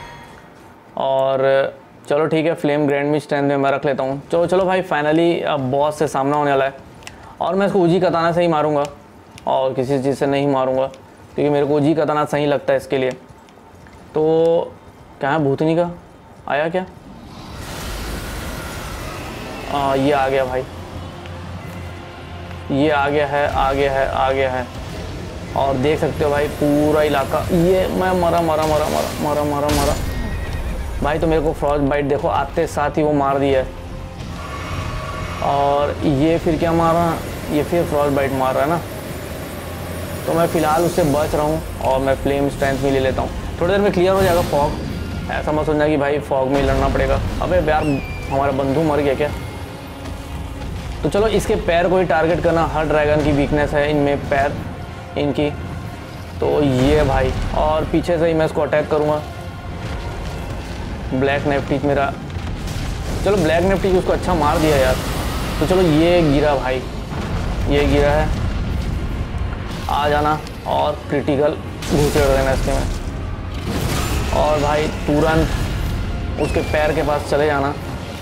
S1: और चलो ठीक है, फ्लेम ग्रैंड में स्ट्रेंथ में मैं रख लेता हूँ। चलो चलो भाई फाइनली अब बॉस से सामना होने वाला है। और मैं इसको उजी कताना से ही मारूंगा और किसी चीज़ से नहीं मारूंगा, क्योंकि मेरे को उजी कताना सही लगता है इसके लिए। तो क्या है, भूतनी का आया क्या? आ, ये आ गया भाई, ये आ गया है, आ गया है, आ गया है। और देख सकते हो भाई पूरा इलाका, ये मैं मरा मरा मरा मरा मरा मरा मरा भाई। तो मेरे को फ्रॉस्ट बाइट देखो आते साथ ही वो मार दिया है। और ये फिर क्या मारा, ये फिर फ्रॉस्ट बाइट मार रहा है ना। तो मैं फ़िलहाल उससे बच रहा हूँ और मैं फ्लेम स्ट्रेंथ भी ले लेता हूँ। थोड़ी देर में क्लियर हो जाएगा फॉग, ऐसा मत सोचना कि भाई फॉग में ही लड़ना पड़ेगा। अबे यार हमारा बंधु मर गया क्या? तो चलो इसके पैर को ही टारगेट करना, हर ड्रैगन की वीकनेस है इनमें पैर इनकी। तो ये भाई, और पीछे से ही मैं इसको अटैक करूँगा। ब्लैक नाइफ टीच मेरा, चलो ब्लैक नाइफ टीच उसको अच्छा मार दिया यार। तो चलो ये गिरा भाई, ये गिरा है, आ जाना और क्रिटिकल घुसेड़ देना इसके में। और भाई तुरंत उसके पैर के पास चले जाना।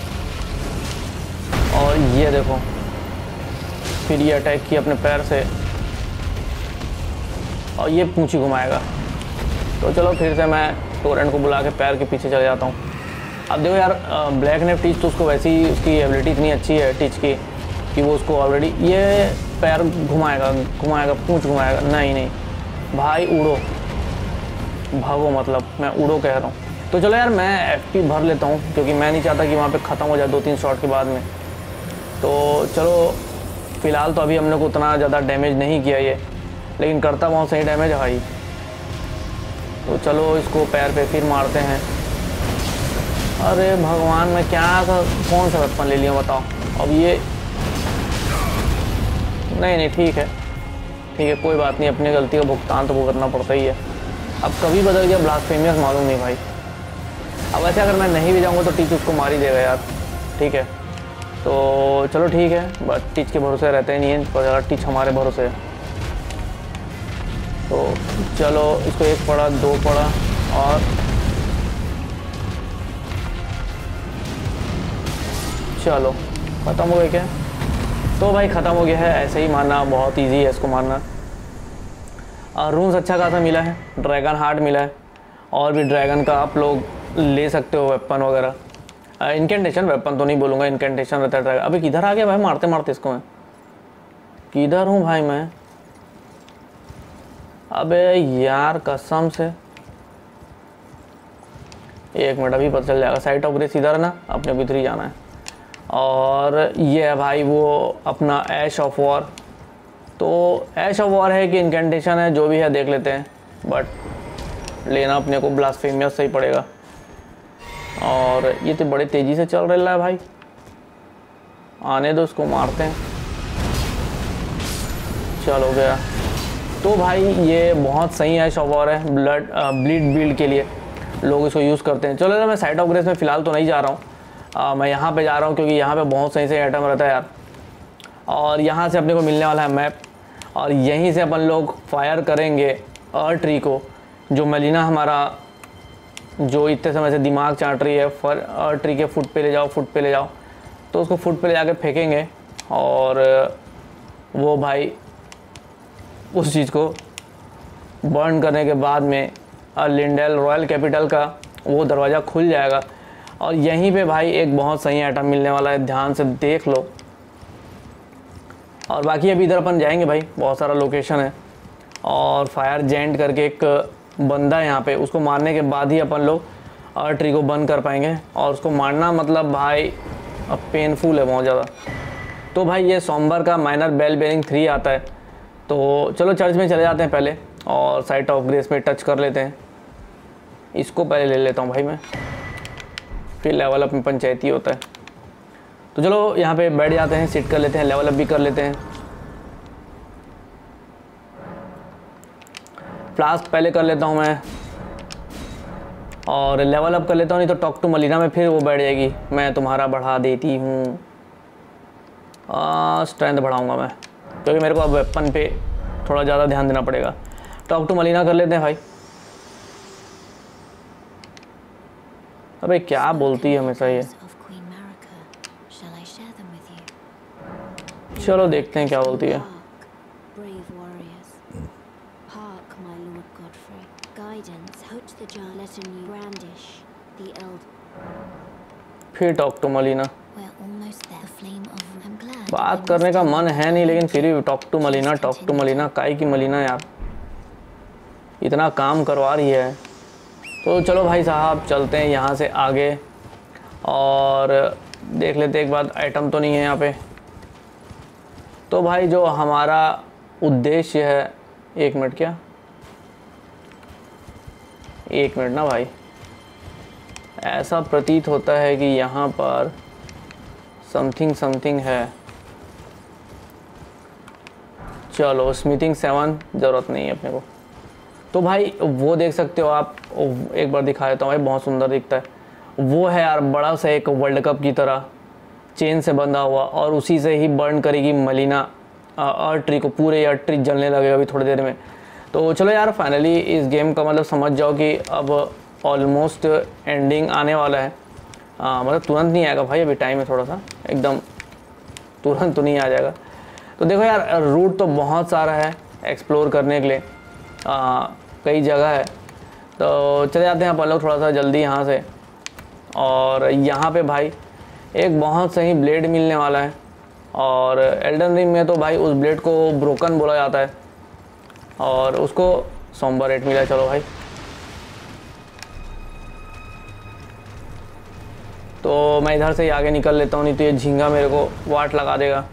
S1: और ये देखो फिर ये अटैक किया अपने पैर से और ये पूंछी घुमाएगा। तो चलो फिर से मैं टोरेंट को बुला के पैर के पीछे चले जाता हूँ। अब देखो यार, ब्लैक नाइफ टीच तो उसको वैसे ही उसकी एबिलिटी इतनी अच्छी है टीच की कि वो उसको ऑलरेडी ये पैर घुमाएगा घुमाएगा पूंछ घुमाएगा। नहीं नहीं भाई उड़ो, भागो, मतलब मैं उड़ो कह रहा हूँ। तो चलो यार मैं एफपी भर लेता हूँ, क्योंकि मैं नहीं चाहता कि वहाँ पे ख़त्म हो जाए दो तीन शॉट के बाद में। तो चलो फ़िलहाल तो अभी हमने को उतना ज़्यादा डैमेज नहीं किया ये, लेकिन करता बहुत सही डैमेज है भाई। तो चलो इसको पैर पे फिर मारते हैं। अरे भगवान, मैं क्या सा कौन सा वेपन ले लिया बताओ। अब ये नहीं नहीं ठीक है ठीक है, कोई बात नहीं, अपनी गलती का भुगतान तो भुगतना पड़ता ही है। अब कभी बदल गया ब्लास्फेमियस मालूम नहीं भाई। अब वैसे अगर मैं नहीं भी जाऊँगा तो टीच उसको मार ही देगा यार। ठीक है तो चलो ठीक है, बट टीच के भरोसे रहते ही नहीं है, पर अगर टीच हमारे भरोसे है तो चलो इसको एक पड़ा, दो पड़ा और चलो ख़त्म हो गया क्या? तो भाई ख़त्म हो गया है। ऐसे ही मारना बहुत इजी है इसको मारना। और रूम्स अच्छा खासा मिला है, ड्रैगन हार्ट मिला है, और भी ड्रैगन का आप लोग ले सकते हो वेपन वगैरह। इनकेंटेशन वेपन तो नहीं बोलूँगा, इनकेंटेशन रहता है ड्रैगन। अभी किधर आ गया भाई मारते मारते इसको? मैं किधर हूँ भाई मैं? अबे यार कसम से, एक मिनट अभी पता चल जाएगा। साइट ऑफ ग्रेस इधर ना, अपने को इधर ही जाना है। और ये है भाई वो अपना ऐश ऑफ वॉर। तो ऐश ऑफ वॉर है कि इनकेंटेशन है, जो भी है देख लेते हैं, बट लेना अपने को ब्लास्फेमियस से ही पड़ेगा। और ये तो बड़े तेज़ी से चल रहा है भाई, आने दो उसको, मारते हैं। चलो गया। तो भाई ये बहुत सही ऐश ऑफ वॉर है, ब्लड ब्लीड बिल्ड के लिए लोग इसको यूज़ करते हैं। चलो मैं साइट ऑफ ग्रेस में फ़िलहाल तो नहीं जा रहा हूँ, आ, मैं यहाँ पे जा रहा हूँ क्योंकि यहाँ पे बहुत सही सही आइटम रहता है यार। और यहाँ से अपने को मिलने वाला है मैप, और यहीं से अपन लोग फायर करेंगे अर्ट ट्री को, जो मेलिना हमारा जो इतने समय से दिमाग चाट रही है, फर ट्री के फुट पे ले जाओ, फुट पे ले जाओ, तो उसको फुट पे ले जाके फेंकेंगे और वो भाई उस चीज़ को बर्न करने के बाद में लिंडेल रॉयल कैपिटल का वो दरवाज़ा खुल जाएगा और यहीं पे भाई एक बहुत सही आइटम मिलने वाला है, ध्यान से देख लो। और बाकी अभी इधर अपन जाएंगे भाई, बहुत सारा लोकेशन है और फायर जेंट करके एक बंदा है यहाँ पे, उसको मारने के बाद ही अपन लोग ट्री को बंद कर पाएंगे और उसको मारना मतलब भाई अब पेनफुल है बहुत ज़्यादा। तो भाई ये सोमवार का माइनर बेल बेरिंग थ्री आता है, तो चलो चर्च में चले जाते हैं पहले और साइट ऑफ ग्रेस पे टच कर लेते हैं। इसको पहले ले लेता हूँ भाई मैं, फिर लेवल अप में पंचायती होता है। तो चलो यहाँ पे बैठ जाते हैं, सिट कर लेते हैं, लेवल अप भी कर लेते हैं। फ्लास्क पहले कर लेता हूँ मैं और लेवल अप कर लेता हूँ, नहीं तो टॉक टू मलीना में फिर वो बैठ जाएगी, मैं तुम्हारा बढ़ा देती हूँ। स्ट्रेंथ बढ़ाऊँगा मैं क्योंकि मेरे को अब वेपन पे थोड़ा ज़्यादा ध्यान देना पड़ेगा। टॉक टू मलीना कर लेते हैं भाई। अबे क्या बोलती है हमेशा ये। चलो देखते हैं क्या बोलती है। फिर टॉक टू मलीना, बात करने का मन है नहीं लेकिन फिर भी talk to Melina, talk to Melina, काई की मलीना यार, इतना काम करवा रही है। तो चलो भाई साहब चलते हैं यहाँ से आगे और देख लेते एक बार, आइटम तो नहीं है यहाँ पे। तो भाई जो हमारा उद्देश्य है, एक मिनट क्या एक मिनट ना भाई, ऐसा प्रतीत होता है कि यहाँ पर समथिंग समथिंग है। चलो स्मिथिंग सेवन ज़रूरत नहीं है अपने को। तो भाई वो देख सकते हो आप, एक बार दिखा देता हूँ भाई, बहुत सुंदर दिखता है। वो है यार बड़ा सा एक वर्ल्ड कप की तरह चेन से बंधा हुआ और उसी से ही बर्न करेगी मलीना अर्थ ट्री को, पूरे अर्थ ट्री जलने लगेगा अभी थोड़ी देर में। तो चलो यार फाइनली इस गेम का मतलब समझ जाओ कि अब ऑलमोस्ट एंडिंग आने वाला है। आ, मतलब तुरंत नहीं आएगा भाई, अभी टाइम है थोड़ा सा, एकदम तुरंत तो नहीं आ जाएगा। तो देखो यार रूट तो बहुत सारा है एक्सप्लोर करने के लिए, आ, कई जगह है। तो चले जाते हैं अपन लोग थोड़ा सा जल्दी यहाँ से। और यहाँ पे भाई एक बहुत सही ब्लेड मिलने वाला है और एल्डन रिंग में तो भाई उस ब्लेड को ब्रोकन बोला जाता है और उसको सोमवार रेट मिला। चलो भाई तो मैं इधर से ही आगे निकल लेता हूँ, नहीं तो ये झींगा मेरे को वाट लगा देगा।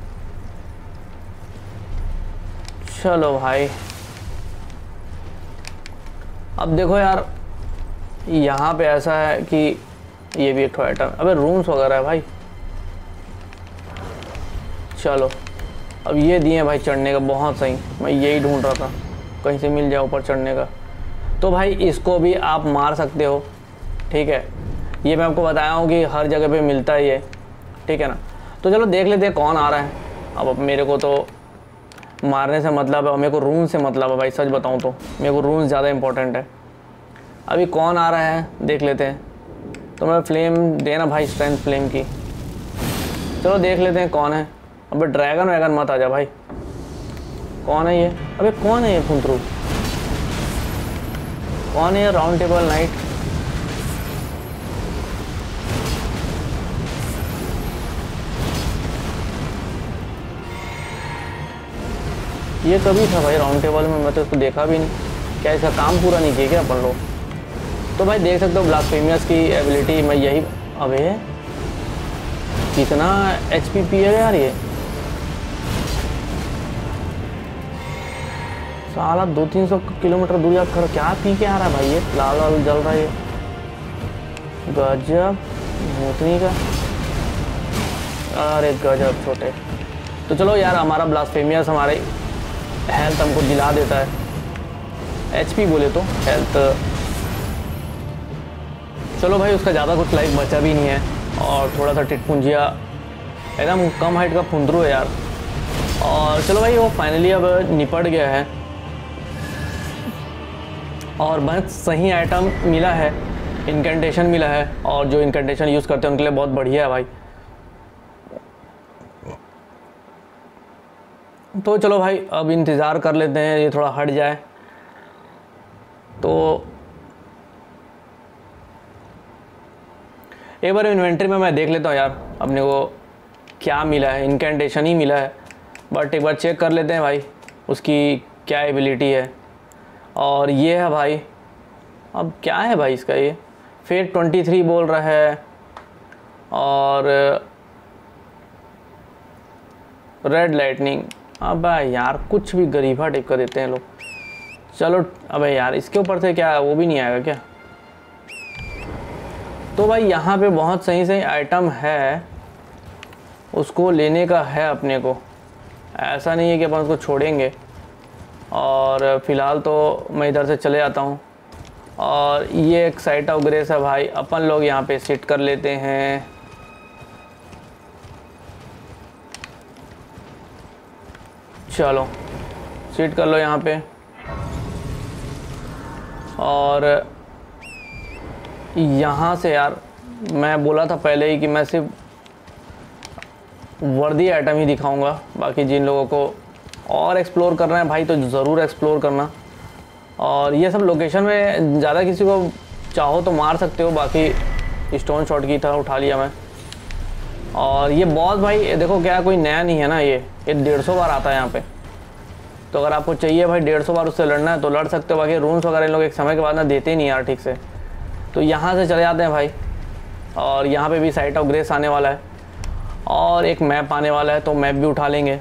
S1: चलो भाई अब देखो यार यहाँ पे ऐसा है कि ये भी एक ठो आइटम, अबे रूम्स वगैरह है भाई। चलो अब ये दिए भाई चढ़ने का, बहुत सही, मैं यही ढूंढ रहा था कहीं से मिल जाए ऊपर चढ़ने का। तो भाई इसको भी आप मार सकते हो, ठीक है, ये मैं आपको बताया हूँ कि हर जगह पे मिलता है ये, ठीक है ना। तो चलो देख लेते हैं कौन आ रहा है। अब मेरे को तो मारने से मतलब है, मेरे को रूम से मतलब है भाई, सच बताऊँ तो मेरे को रूम ज़्यादा इंपॉर्टेंट है। अभी कौन आ रहा है देख लेते हैं। तो मैं फ्लेम देना भाई, स्ट्रेंथ फ्लेम की, चलो देख लेते हैं कौन है। अबे ड्रैगन वैगन मत आ जा भाई, कौन है ये, अबे कौन है ये फुंतरू, कौन है ये राउंड टेबल नाइट। ये कभी था भाई राउंड टेबल में, मैं तो इसको देखा भी नहीं, क्या इसका काम पूरा नहीं किया क्या अपन लोग। तो भाई देख सकते हो ब्लास्फेमियस की एबिलिटी, मैं यही, अबे कितना एच पी पी है यार ये, साला दो तीन सौ किलोमीटर दूर याद करो, क्या पी के आ रहा है भाई ये, लाल लाल जल रहा है ये, गजब भूतनी का, अरे गजब छोटे। तो चलो यार हमारा ब्लास्फेमियस हमारे हेल्थ हमको दिला देता है, एचपी बोले तो हेल्थ। चलो भाई उसका ज़्यादा कुछ लाइफ बचा भी नहीं है और थोड़ा सा टिटपुंजिया, एकदम कम हाइट का फुंदरू है यार। और चलो भाई वो फाइनली अब निपट गया है। और बहुत सही आइटम मिला है, इनकेंटेशन मिला है, और जो इनकेंटेशन यूज़ करते हैं उनके लिए बहुत बढ़िया है भाई। तो चलो भाई अब इंतज़ार कर लेते हैं ये थोड़ा हट जाए। तो एक बार इन्वेंट्री में मैं देख लेता हूँ यार अपने को क्या मिला है। इनकेंटेशन ही मिला है, बट एक बार चेक कर लेते हैं भाई उसकी क्या एबिलिटी है। और ये है भाई, अब क्या है भाई इसका, ये फेट ट्वेंटी थ्री बोल रहा है, और रेड लाइटनिंग। अब यार कुछ भी गरीबा टाइप का देते हैं लोग। चलो अबे यार इसके ऊपर से क्या वो भी नहीं आएगा क्या? तो भाई यहाँ पे बहुत सही सही आइटम है, उसको लेने का है अपने को। ऐसा नहीं है कि अपन उसको छोड़ेंगे। और फ़िलहाल तो मैं इधर से चले जाता हूँ। और ये एक साइट ऑफ ग्रेस है भाई, अपन लोग यहाँ पे सिट कर लेते हैं। चलो सिट कर लो यहाँ पे। और यहाँ से यार मैं बोला था पहले ही कि मैं सिर्फ वर्दी आइटम ही दिखाऊंगा, बाकी जिन लोगों को और एक्सप्लोर करना है भाई तो ज़रूर एक्सप्लोर करना। और ये सब लोकेशन में ज़्यादा किसी को चाहो तो मार सकते हो, बाकी स्टोन शॉट की तरह उठा लिया मैं। और ये बॉस भाई ये देखो क्या कोई नया नहीं है ना, ये ये डेढ़ सौ बार आता है यहाँ पे। तो अगर आपको चाहिए भाई डेढ़ सौ बार उससे लड़ना है तो लड़ सकते हो, बाकी रूम्स वगैरह इन लोग एक समय के बाद ना देते ही नहीं यार ठीक से। तो यहाँ से चले जाते हैं भाई। और यहाँ पे भी साइट ऑफ ग्रेस आने वाला है और एक मैप आने वाला है, तो मैप भी उठा लेंगे।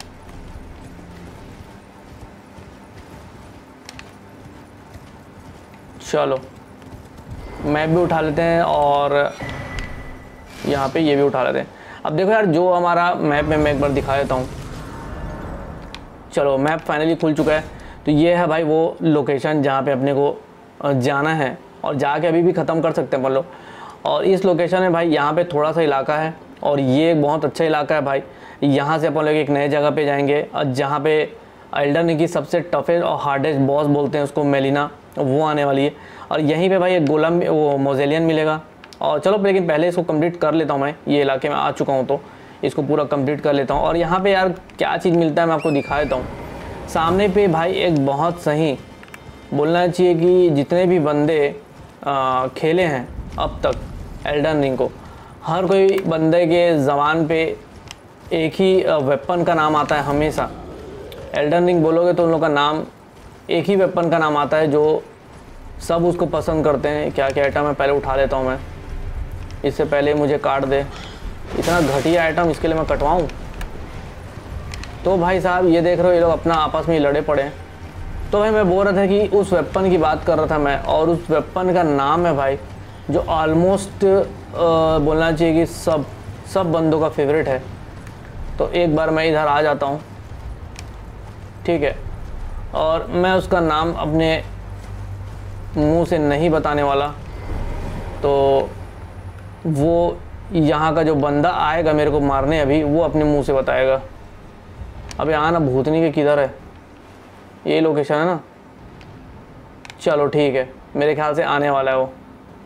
S1: चलो मैप भी उठा लेते हैं और यहाँ पे ये भी उठा लेते हैं। अब देखो यार जो हमारा मैप में मैं एक बार दिखा देता हूँ। चलो मैप फाइनली खुल चुका है। तो ये है भाई वो लोकेशन जहाँ पे अपने को जाना है, और जाके अभी भी ख़त्म कर सकते हैं अपन लोग। और इस लोकेशन में भाई यहाँ पे थोड़ा सा इलाका है, और ये एक बहुत अच्छा इलाका है भाई। यहाँ से अपन लोग एक नए जगह पे जाएंगे, और जहाँ पे एल्डन रिंग की सबसे टफेस्ट और हार्डेस्ट बॉस बोलते हैं उसको, मेलिना, वो आने वाली है। और यहीं पे भाई एक गोलम वो मोजेलियन मिलेगा। और चलो लेकिन पहले इसको कंप्लीट कर लेता हूँ मैं, ये इलाके में आ चुका हूँ तो इसको पूरा कंप्लीट कर लेता हूँ। और यहाँ पे यार क्या चीज़ मिलता है मैं आपको दिखा देता हूँ। सामने पे भाई एक बहुत सही बोलना चाहिए कि जितने भी बंदे आ, खेले हैं अब तक एल्डन रिंग को, हर कोई बंदे के ज़बान पे एक ही वेपन का नाम आता है हमेशा। एल्डन रिंग बोलोगे तो उन लोग का नाम एक ही वेपन का नाम आता है जो सब उसको पसंद करते हैं। क्या क्या आइटम है पहले उठा लेता हूँ मैं, इससे पहले मुझे काट दे। इतना घटिया आइटम इसके लिए मैं कटवाऊँ? तो भाई साहब ये देख रहे हो ये लोग अपना आपस में ही लड़े पड़े हैं। तो भाई मैं बोल रहा था कि उस वेपन की बात कर रहा था मैं, और उस वेपन का नाम है भाई जो ऑलमोस्ट बोलना चाहिए कि सब सब बंदों का फेवरेट है। तो एक बार मैं इधर आ जाता हूँ, ठीक है, और मैं उसका नाम अपने मुंह से नहीं बताने वाला। तो वो यहाँ का जो बंदा आएगा मेरे को मारने अभी, वो अपने मुंह से बताएगा। अबे आना भूतनी के किधर है, ये लोकेशन है ना। चलो ठीक है, मेरे ख्याल से आने वाला है वो।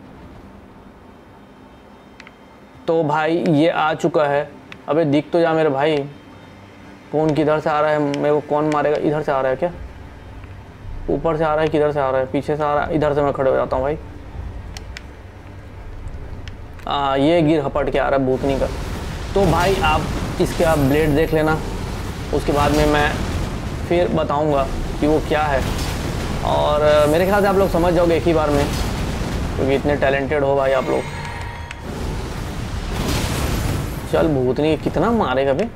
S1: तो भाई ये आ चुका है। अबे दिख तो जा मेरे भाई, कौन किधर से आ रहा है, मेरे को कौन मारेगा? इधर से आ रहा है क्या? ऊपर से आ रहा है, किधर से आ रहा है? पीछे से आ रहा है। इधर से मैं खड़े हो जाता हूँ भाई। आ, ये गिर हपट के आ रहा है भूतनी का। तो भाई आप इसके आप ब्लेड देख लेना, उसके बाद में मैं फिर बताऊंगा कि वो क्या है। और मेरे ख्याल से आप लोग समझ जाओगे एक ही बार में, क्योंकि इतने टैलेंटेड हो भाई आप लोग। चल भूतनी कितना मारेगा बे।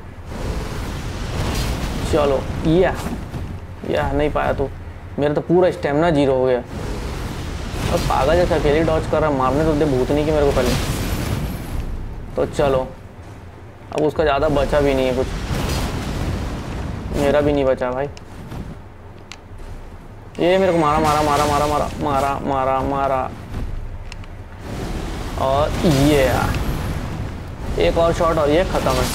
S1: चलो यह यह नहीं पाया तू, मेरा तो पूरा स्टेमिना जीरो हो गया। और पागल जैसा अकेले डॉच कर रहा, मारने तो दे भूतनी की मेरे को पहले। तो चलो अब उसका ज़्यादा बचा भी नहीं है कुछ, मेरा भी नहीं बचा भाई। ये मेरे को मारा मारा मारा मारा मारा मारा मारा मारा और ये एक और शॉट और ये ख़त्म है।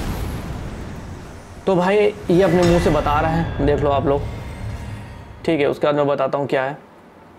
S1: तो भाई ये अपने मुंह से बता रहा है, देख लो आप लोग, ठीक है। उसके बाद मैं बताता हूँ क्या है।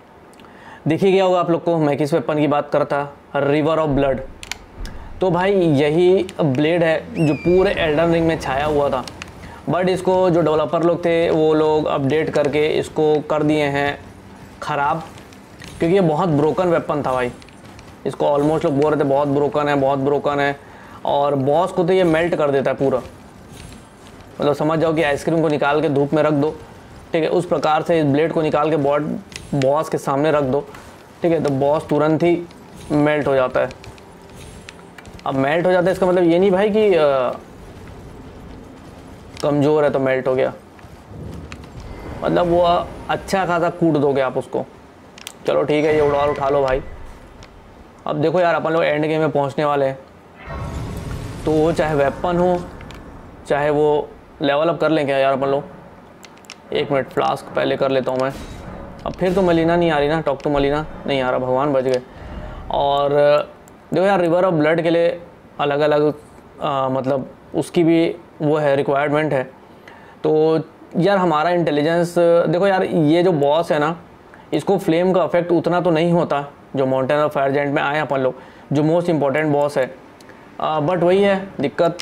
S1: दिख ही गया होगा आप लोग को मैं किस वेपन की बात करता, रिवर ऑफ ब्लड। तो भाई यही ब्लेड है जो पूरे एल्डन रिंग में छाया हुआ था, बट इसको जो डेवलपर लोग थे वो लोग अपडेट करके इसको कर दिए हैं ख़राब, क्योंकि ये बहुत ब्रोकन वेपन था भाई। इसको ऑलमोस्ट लोग बोल रहे थे बहुत ब्रोकन है, बहुत ब्रोकन है, और बॉस को तो ये मेल्ट कर देता है पूरा। मतलब समझ जाओ कि आइसक्रीम को निकाल के धूप में रख दो, ठीक है, उस प्रकार से इस ब्लेड को निकाल के बॉड बॉस के सामने रख दो, ठीक है, तो बॉस तुरंत ही मेल्ट हो जाता है। अब मेल्ट हो जाता है इसका मतलब ये नहीं भाई कि आ, कमज़ोर है तो मेल्ट हो गया, मतलब वो अच्छा खासा कूट दोगे आप उसको। चलो ठीक है, ये उड़ा उठा लो भाई। अब देखो यार अपन लोग एंड गेम में पहुंचने वाले हैं, तो वो चाहे वेपन हो चाहे वो लेवल अप कर लें क्या यार अपन लोग। एक मिनट फ्लास्क पहले कर लेता हूँ मैं। अब फिर तो मलीना नहीं आ रही ना, टॉक टू मलीना नहीं आ रहा, भगवान बच गए। और देखो यार रिवर ऑफ ब्लड के लिए अलग अलग आ, मतलब उसकी भी वो है रिक्वायरमेंट है। तो यार हमारा इंटेलिजेंस देखो यार, ये जो बॉस है ना इसको फ्लेम का इफेक्ट उतना तो नहीं होता जो माउंटेन ऑफ फायर जायंट में आए अपन लोग, जो मोस्ट इम्पॉर्टेंट बॉस है। बट वही है दिक्कत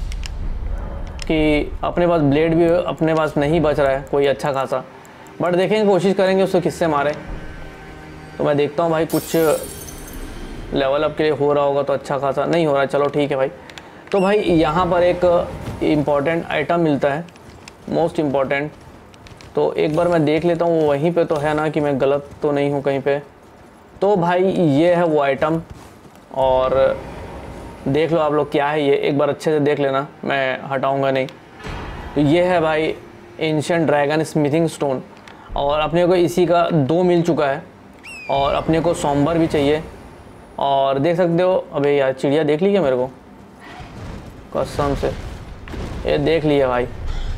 S1: कि अपने पास ब्लेड भी अपने पास नहीं बच रहा है कोई अच्छा खासा, बट देखेंगे कोशिश करेंगे उसको किससे मारे। तो मैं देखता हूँ भाई कुछ लेवल अप के लिए हो रहा होगा तो अच्छा खासा, नहीं हो रहा है चलो ठीक है भाई। तो भाई यहाँ पर एक इम्पॉर्टेंट आइटम मिलता है, मोस्ट इम्पॉर्टेंट, तो एक बार मैं देख लेता हूँ वो वहीं पे तो है ना कि मैं गलत तो नहीं हूँ कहीं पे। तो भाई ये है वो आइटम, और देख लो आप लोग क्या है ये, एक बार अच्छे से देख लेना, मैं हटाऊंगा नहीं। तो ये है भाई एंशिएंट ड्रैगन स्मिथिंग स्टोन, और अपने को इसी का दो मिल चुका है, और अपने को सॉम्बर भी चाहिए। और देख सकते हो, अबे यार चिड़िया देख ली क्या मेरे को, कसम से ये देख लिया भाई।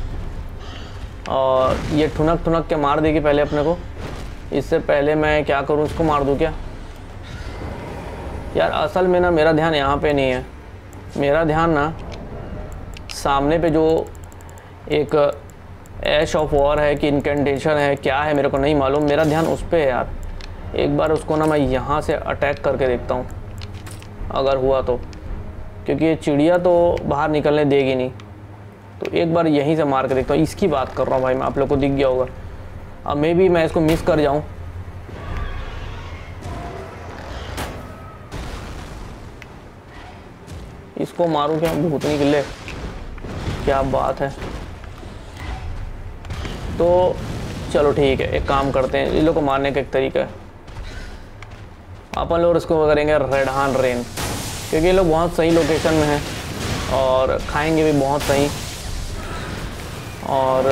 S1: और ये ठुनक ठुनक के मार देगी पहले अपने को, इससे पहले मैं क्या करूँ, इसको मार दूँ क्या यार। असल में ना मेरा ध्यान यहाँ पे नहीं है, मेरा ध्यान ना सामने पे जो एक ऐश ऑफ वॉर है कि इनकेंटेशन है क्या है मेरे को नहीं मालूम, मेरा ध्यान उस पर है यार। एक बार उसको ना मैं यहाँ से अटैक करके देखता हूँ अगर हुआ तो, क्योंकि ये चिड़िया तो बाहर निकलने देगी नहीं। तो एक बार यहीं से मार के देखता हूँ, इसकी बात कर रहा हूँ भाई मैं, आप लोग को दिख गया होगा। अब मे भी मैं इसको मिस कर जाऊँ। इसको मारूं क्या भूतनी किले, क्या बात है। तो चलो ठीक है, एक काम करते हैं, इन लोग को मारने का एक तरीका है, अपन लोग इसको करेंगे रेडहान रेन, क्योंकि ये लोग बहुत सही लोकेशन में हैं और खाएंगे भी बहुत सही। और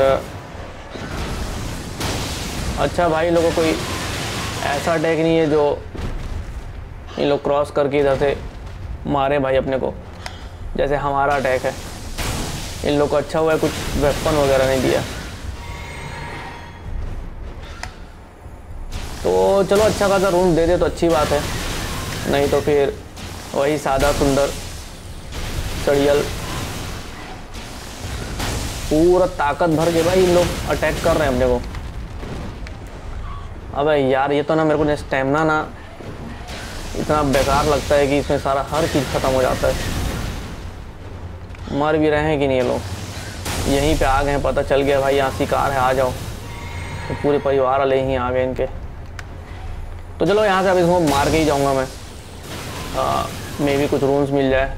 S1: अच्छा भाई लोगों कोई ऐसा अटैक नहीं है जो इन लोग क्रॉस करके इधर से मारे भाई अपने को, जैसे हमारा अटैक है। इन लोग को अच्छा हुआ है कुछ वेपन वगैरह नहीं दिया। तो चलो अच्छा खासा रूम दे दे तो अच्छी बात है, नहीं तो फिर वही सादा सुंदर सड़ियल पूरा ताकत भर के भाई इन लोग अटैक कर रहे हैं अपने को। अबे यार ये तो ना मेरे को स्टेमिना ना इतना बेकार लगता है कि इसमें सारा हर चीज़ ख़त्म हो जाता है। मर भी रहे हैं कि नहीं ये लोग, यहीं पे आ गए हैं, पता चल गया भाई यहाँ शिकार है, आ जाओ। तो पूरे परिवार वाले ही आ गए इनके। तो चलो यहाँ से अब इसको मार के ही जाऊँगा मैं, मे भी कुछ रूम्स मिल जाए।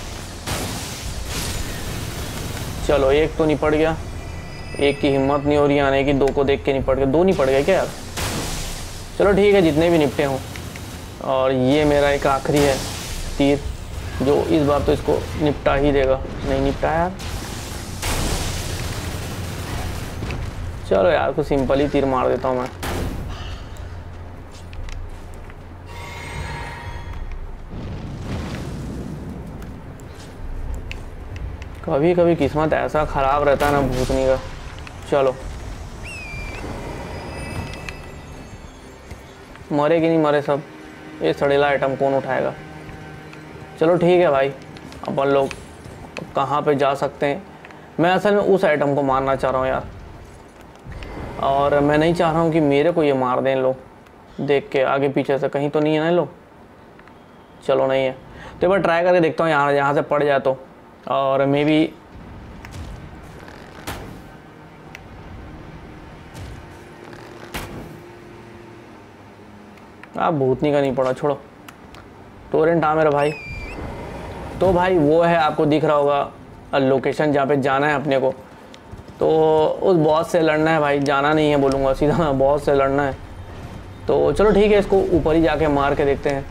S1: चलो एक तो निपट गया, एक की हिम्मत नहीं हो रही आने की, दो को देख के निपट गया, दो निपट गए क्या यार। चलो ठीक है जितने भी निपटे हों। और ये मेरा एक आखिरी है तीर जो इस बार तो इसको निपटा ही देगा। नहीं निपटा यार, चलो यार कुछ सिंपल ही तीर मार देता हूँ मैं। कभी कभी किस्मत ऐसा ख़राब रहता है ना भूतनी का। चलो मरे कि नहीं मरे सब, ये सड़ेला आइटम कौन उठाएगा। चलो ठीक है भाई, अपन लोग कहाँ पे जा सकते हैं। मैं असल में उस आइटम को मारना चाह रहा हूँ यार, और मैं नहीं चाह रहा हूँ कि मेरे को ये मार दें लोग। देख के आगे पीछे से कहीं तो नहीं है ना लोग। चलो नहीं है तो एक बार ट्राई करके देखता हूँ यहाँ यहाँ से पड़ जाए तो, और मे बी आप भूतनी का नहीं पड़ा, छोड़ो। टोरेंट हाँ मेरा भाई। तो भाई वो है, आपको दिख रहा होगा लोकेशन जहाँ पे जाना है अपने को। तो उस बॉस से लड़ना है भाई, जाना नहीं है बोलूँगा, सीधा बॉस से लड़ना है। तो चलो ठीक है, इसको ऊपर ही जाके मार के देखते हैं।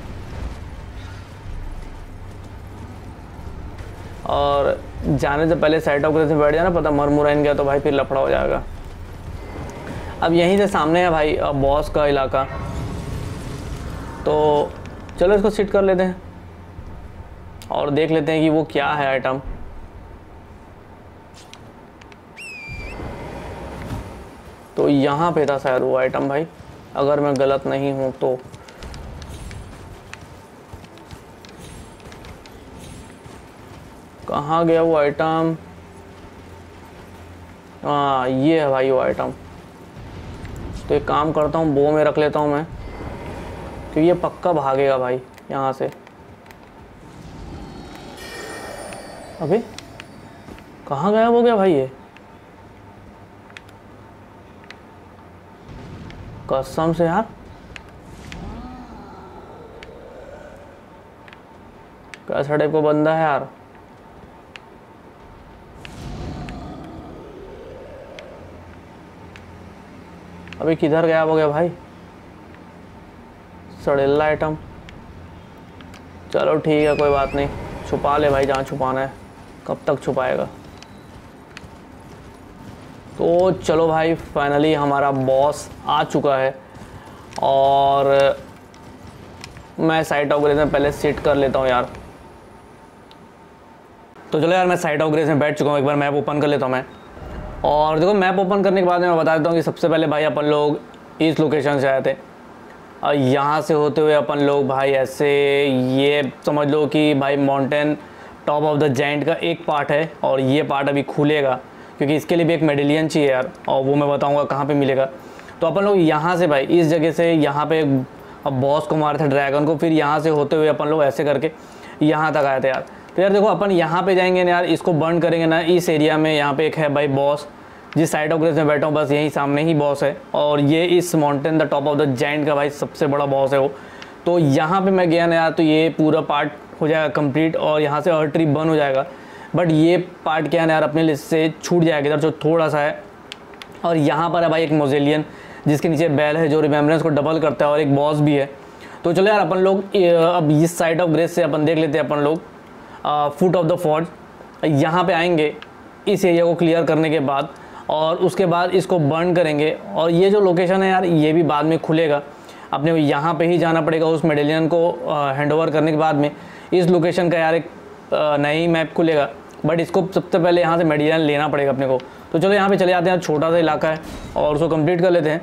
S1: और जाने से पहले साइड ऑफ से बैठ जाना, पता मर मुरैन गया तो भाई फिर लफड़ा हो जाएगा। अब यहीं से सामने है भाई बॉस का इलाका, तो चलो इसको सिट कर लेते हैं और देख लेते हैं कि वो क्या है आइटम। तो यहाँ पे था शायद वो आइटम भाई, अगर मैं गलत नहीं हूँ तो। कहाँ गया वो आइटम? हाँ ये है भाई वो आइटम। तो एक काम करता हूँ, बो में रख लेता हूँ मैं, क्योंकि ये पक्का भागेगा भाई यहाँ से। अबे कहाँ गया हो गया भाई ये? कसम से यार, कैसा टाइप को बंदा है यार। अभी किधर गया हो गया भाई? सड़ेला आइटम। चलो ठीक है कोई बात नहीं, छुपा ले भाई जहाँ छुपाना है। कब तक छुपाएगा? तो चलो भाई फाइनली हमारा बॉस आ चुका है, और मैं साइट ऑफ ग्रेस में पहले सिट कर लेता हूँ यार। तो चलो यार मैं साइट ऑफ ग्रेस में बैठ चुका हूँ, एक बार मैप ओपन कर लेता हूँ मैं। और देखो मैप ओपन करने के बाद मैं बता देता हूँ कि सबसे पहले भाई अपन लोग इस लोकेशन से आए थे, और यहाँ से होते हुए अपन लोग भाई ऐसे, ये समझ लो कि भाई mountain top of the giant का एक पार्ट है, और ये पार्ट अभी खुलेगा क्योंकि इसके लिए भी एक मेडेलियन चाहिए यार, और वो मैं बताऊंगा कहाँ पे मिलेगा। तो अपन लोग यहाँ से भाई इस जगह से यहाँ पे अब बॉस को मारे थे, ड्रैगन को, फिर यहाँ से होते हुए अपन लोग ऐसे करके यहाँ तक आए थे यार। तो यार देखो अपन यहाँ पे जाएंगे ना यार, इसको बर्न करेंगे ना इस एरिया में। यहाँ पे एक है भाई बॉस, जिस साइड ऑफ ग्रेस में बैठा हूँ बस यहीं सामने ही बॉस है, और ये इस mountain the top of the giant का भाई सबसे बड़ा बॉस है वो। तो यहाँ पे मैं गया ना यार, तो ये पूरा पार्ट हो जाएगा कंप्लीट, और यहाँ से अर्थ ट्री बर्न हो जाएगा। बट ये पार्ट क्या है ना यार, अपने लिस्ट से छूट जाएगा इधर, जो थोड़ा सा है। और यहाँ पर है भाई एक मोजेलियन, जिसके नीचे बैल है जो रिमेम्बरेंस को डबल करता है, और एक बॉस भी है। तो चलो यार अपन लोग अब इस साइड ऑफ ग्रेस से अपन देख लेते हैं अपन लोग फुट ऑफ द फॉर्ज। यहाँ पे आएंगे इस एरिया को क्लियर करने के बाद, और उसके बाद इसको बर्न करेंगे। और ये जो लोकेशन है यार, ये भी बाद में खुलेगा, अपने को यहाँ पे ही जाना पड़ेगा उस मेडेलियन को हैंड ओवर करने के बाद में। इस लोकेशन का यार एक नई मैप खुलेगा, बट इसको सबसे पहले यहाँ से मेडेलियन लेना पड़ेगा अपने को। तो चलो यहाँ पे चले जाते हैं, छोटा सा इलाका है और उसको कंप्लीट कर लेते हैं,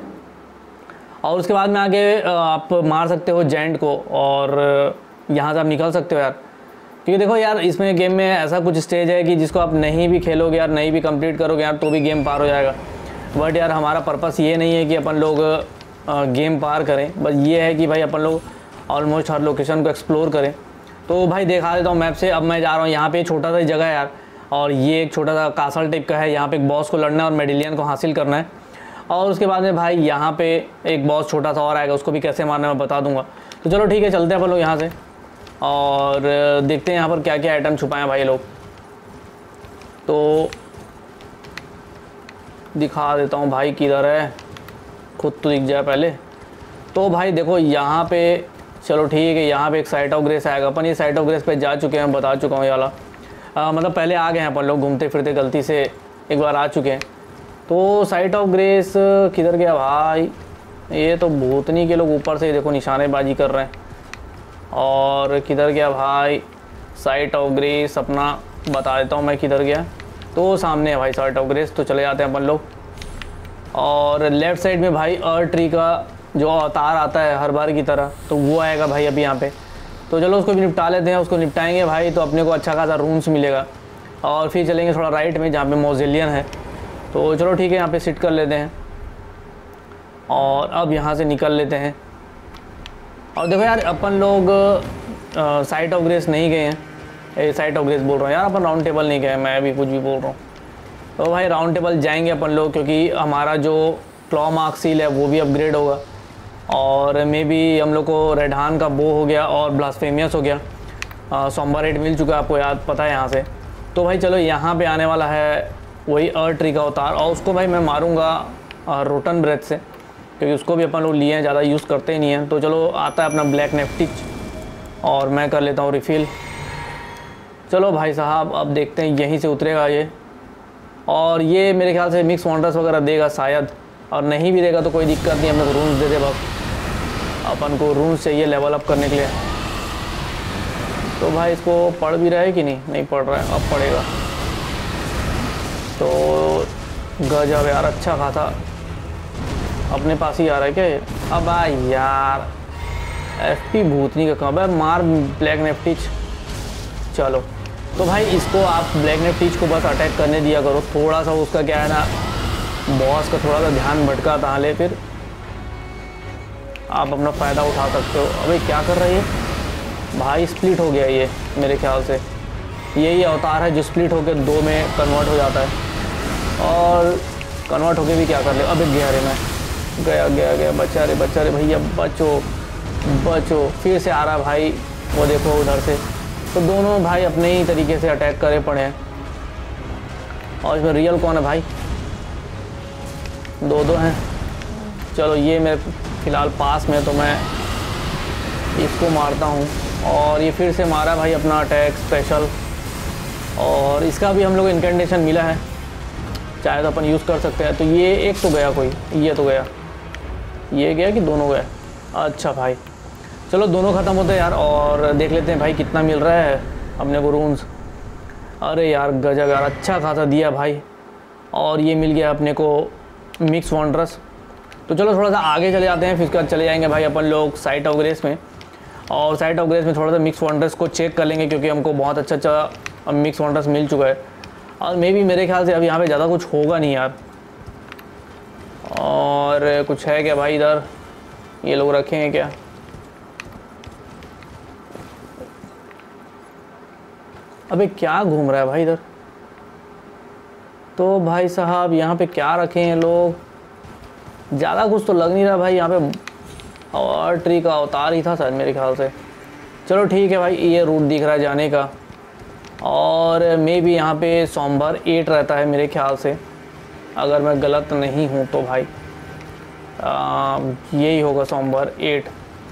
S1: और उसके बाद में आगे आप मार सकते हो जाइंट को, और यहाँ से आप निकल सकते हो यार। क्योंकि देखो यार इसमें गेम में ऐसा कुछ स्टेज है कि जिसको आप नहीं भी खेलोगे यार, नहीं भी कंप्लीट करोगे यार, तो भी गेम पार हो जाएगा। बट यार हमारा पर्पस ये नहीं है कि अपन लोग गेम पार करें, बस ये है कि भाई अपन लोग ऑलमोस्ट हर लोकेशन को एक्सप्लोर करें। तो भाई दिखा देता हूँ मैप से। अब मैं जा रहा हूँ यहाँ पे, छोटा सा जगह है यार, और ये एक छोटा सा कासल टाइप का है। यहाँ पे एक बॉस को लड़ना है और मेडेलियन को हासिल करना है, और उसके बाद में भाई यहाँ पे एक बॉस छोटा सा और आएगा, उसको भी कैसे मारना मैं बता दूंगा। तो चलो ठीक है चलते हैं अपन लोग यहाँ से, और देखते हैं यहाँ पर क्या क्या आइटम छुपाए हैं भाई लोग। तो दिखा देता हूँ भाई किधर है, खुद तो दिख जाए पहले। तो भाई देखो यहाँ पे, चलो ठीक है, यहाँ पे एक साइट ऑफ ग्रेस आएगा। अपन ये साइट ऑफ ग्रेस पे जा चुके हैं, बता चुका हूँ ये वाला, आ, मतलब पहले आ गए हैं अपन लोग, घूमते फिरते गलती से एक बार आ चुके हैं। तो साइट ऑफ ग्रेस किधर गया भाई? ये तो भूतनी के लोग ऊपर से देखो निशानेबाजी कर रहे हैं। और किधर गया भाई साइट ऑफ ग्रेस? अपना बता देता हूँ मैं किधर गया। तो सामने है भाई साइट ऑफ ग्रेस। तो चले जाते हैं अपन लोग, और लेफ़्ट साइड में भाई अर्थ ट्री का जो अवतार आता है हर बार की तरह, तो वो आएगा भाई अभी यहाँ पे। तो चलो उसको भी निपटा लेते हैं। उसको निपटाएंगे भाई तो अपने को अच्छा खासा रूम्स मिलेगा, और फिर चलेंगे थोड़ा राइट में जहाँ पे मोजेलियन है। तो चलो ठीक है, यहाँ पे सिट कर लेते हैं। और अब यहाँ से निकल लेते हैं। और देखो यार अपन लोग साइट ऑफ ग्रेस नहीं गए हैं, साइट ऑफ ग्रेस बोल रहा हूँ यार, अपन राउंड टेबल नहीं गए, मैं भी कुछ भी बोल रहा हूँ। तो भाई राउंड टेबल जाएंगे अपन लोग, क्योंकि हमारा जो क्लॉ मार्क सील है वो भी अपग्रेड होगा, और मे बी हम लोग को रेडहान का बो हो गया और ब्लास्फेमियस हो गया, सोम्बर एट मिल चुका है, आपको याद पता है यहाँ से। तो भाई चलो यहाँ पे आने वाला है वही अर्थ ट्री का अवतार, और उसको भाई मैं मारूंगा रोटन ब्रेथ से, क्योंकि उसको भी अपन लोग लिए हैं, ज़्यादा यूज़ करते ही नहीं हैं। तो चलो आता है अपना ब्लैक नेफ्टिच, और मैं कर लेता हूँ रिफ़िल। चलो भाई साहब अब देखते हैं यहीं से उतरेगा ये, और ये मेरे ख्याल से मिक्स वॉन्डर्स वगैरह देगा शायद, और नहीं भी देगा तो कोई दिक्कत नहीं, हम लोग रून्स दे दे बस, अपन को रून्स चाहिए लेवल अप करने के लिए। तो भाई इसको पढ़ भी रहा है कि नहीं, नहीं पढ़ रहा है, अब पढ़ेगा। तो गजब यार, अच्छा खासा अपने पास ही आ रहा है क्या ये? अब आ यार एफपी भूतनी का कब है, मार ब्लैक नेफ्टिच। चलो तो भाई इसको आप ब्लैक नेफ्टिच को बस अटैक करने दिया करो, थोड़ा सा उसका क्या है ना, बॉस का थोड़ा सा ध्यान भटका ताले, फिर आप अपना फ़ायदा उठा सकते हो। अबे क्या कर रही है भाई, स्प्लिट हो गया ये मेरे ख्याल से, यही अवतार है जो स्प्लिट होकर दो में कन्वर्ट हो जाता है, और कन्वर्ट होके भी क्या कर ले। अबे गया रे, मैं गया गया गया, बचा रे बचा रे भैया, बचो बचो, फिर से आ रहा भाई, वो देखो उधर से। तो दोनों भाई अपने ही तरीके से अटैक करे पड़े हैं, और इसमें रियल कौन है भाई, दो दो हैं। चलो ये मेरे फ़िलहाल पास में, तो मैं इसको मारता हूँ, और ये फिर से मारा भाई अपना अटैक स्पेशल, और इसका भी हम लोग इनकेंडेशन मिला है, चाहे तो अपन यूज़ कर सकते हैं। तो ये एक तो गया, कोई ये तो गया, ये गया कि दोनों गए? अच्छा भाई चलो दोनों ख़त्म होते हैं यार, और देख लेते हैं भाई कितना मिल रहा है अपने को रून्स। अरे यार गजब यार, अच्छा खासा दिया भाई, और ये मिल गया अपने को मिक्स वॉन्डरस। तो चलो थोड़ा सा आगे चले जाते हैं, फिर उसके बाद चले जाएंगे भाई अपन लोग साइट ऑफ ग्रेस में, और साइट ऑफ ग्रेस में थोड़ा सा मिक्स वॉन्डर्स को चेक कर लेंगे, क्योंकि हमको बहुत अच्छा अच्छा मिक्स वॉन्डर्स मिल चुका है, और मे भी मेरे ख्याल से अब यहाँ पे ज़्यादा कुछ होगा नहीं यार। और कुछ है क्या भाई इधर, ये लोग रखे हैं क्या? अबे क्या घूम रहा है भाई इधर? तो भाई साहब यहाँ पे क्या रखे हैं लोग, ज़्यादा कुछ तो लग नहीं रहा भाई यहाँ पे, और ट्री का अवतार ही था शायद मेरे ख्याल से। चलो ठीक है भाई, ये रूट दिख रहा है जाने का, और मे भी यहाँ पे सोम्बर एट रहता है मेरे ख्याल से, अगर मैं गलत नहीं हूँ तो भाई आ, यही होगा सोम्बर एट,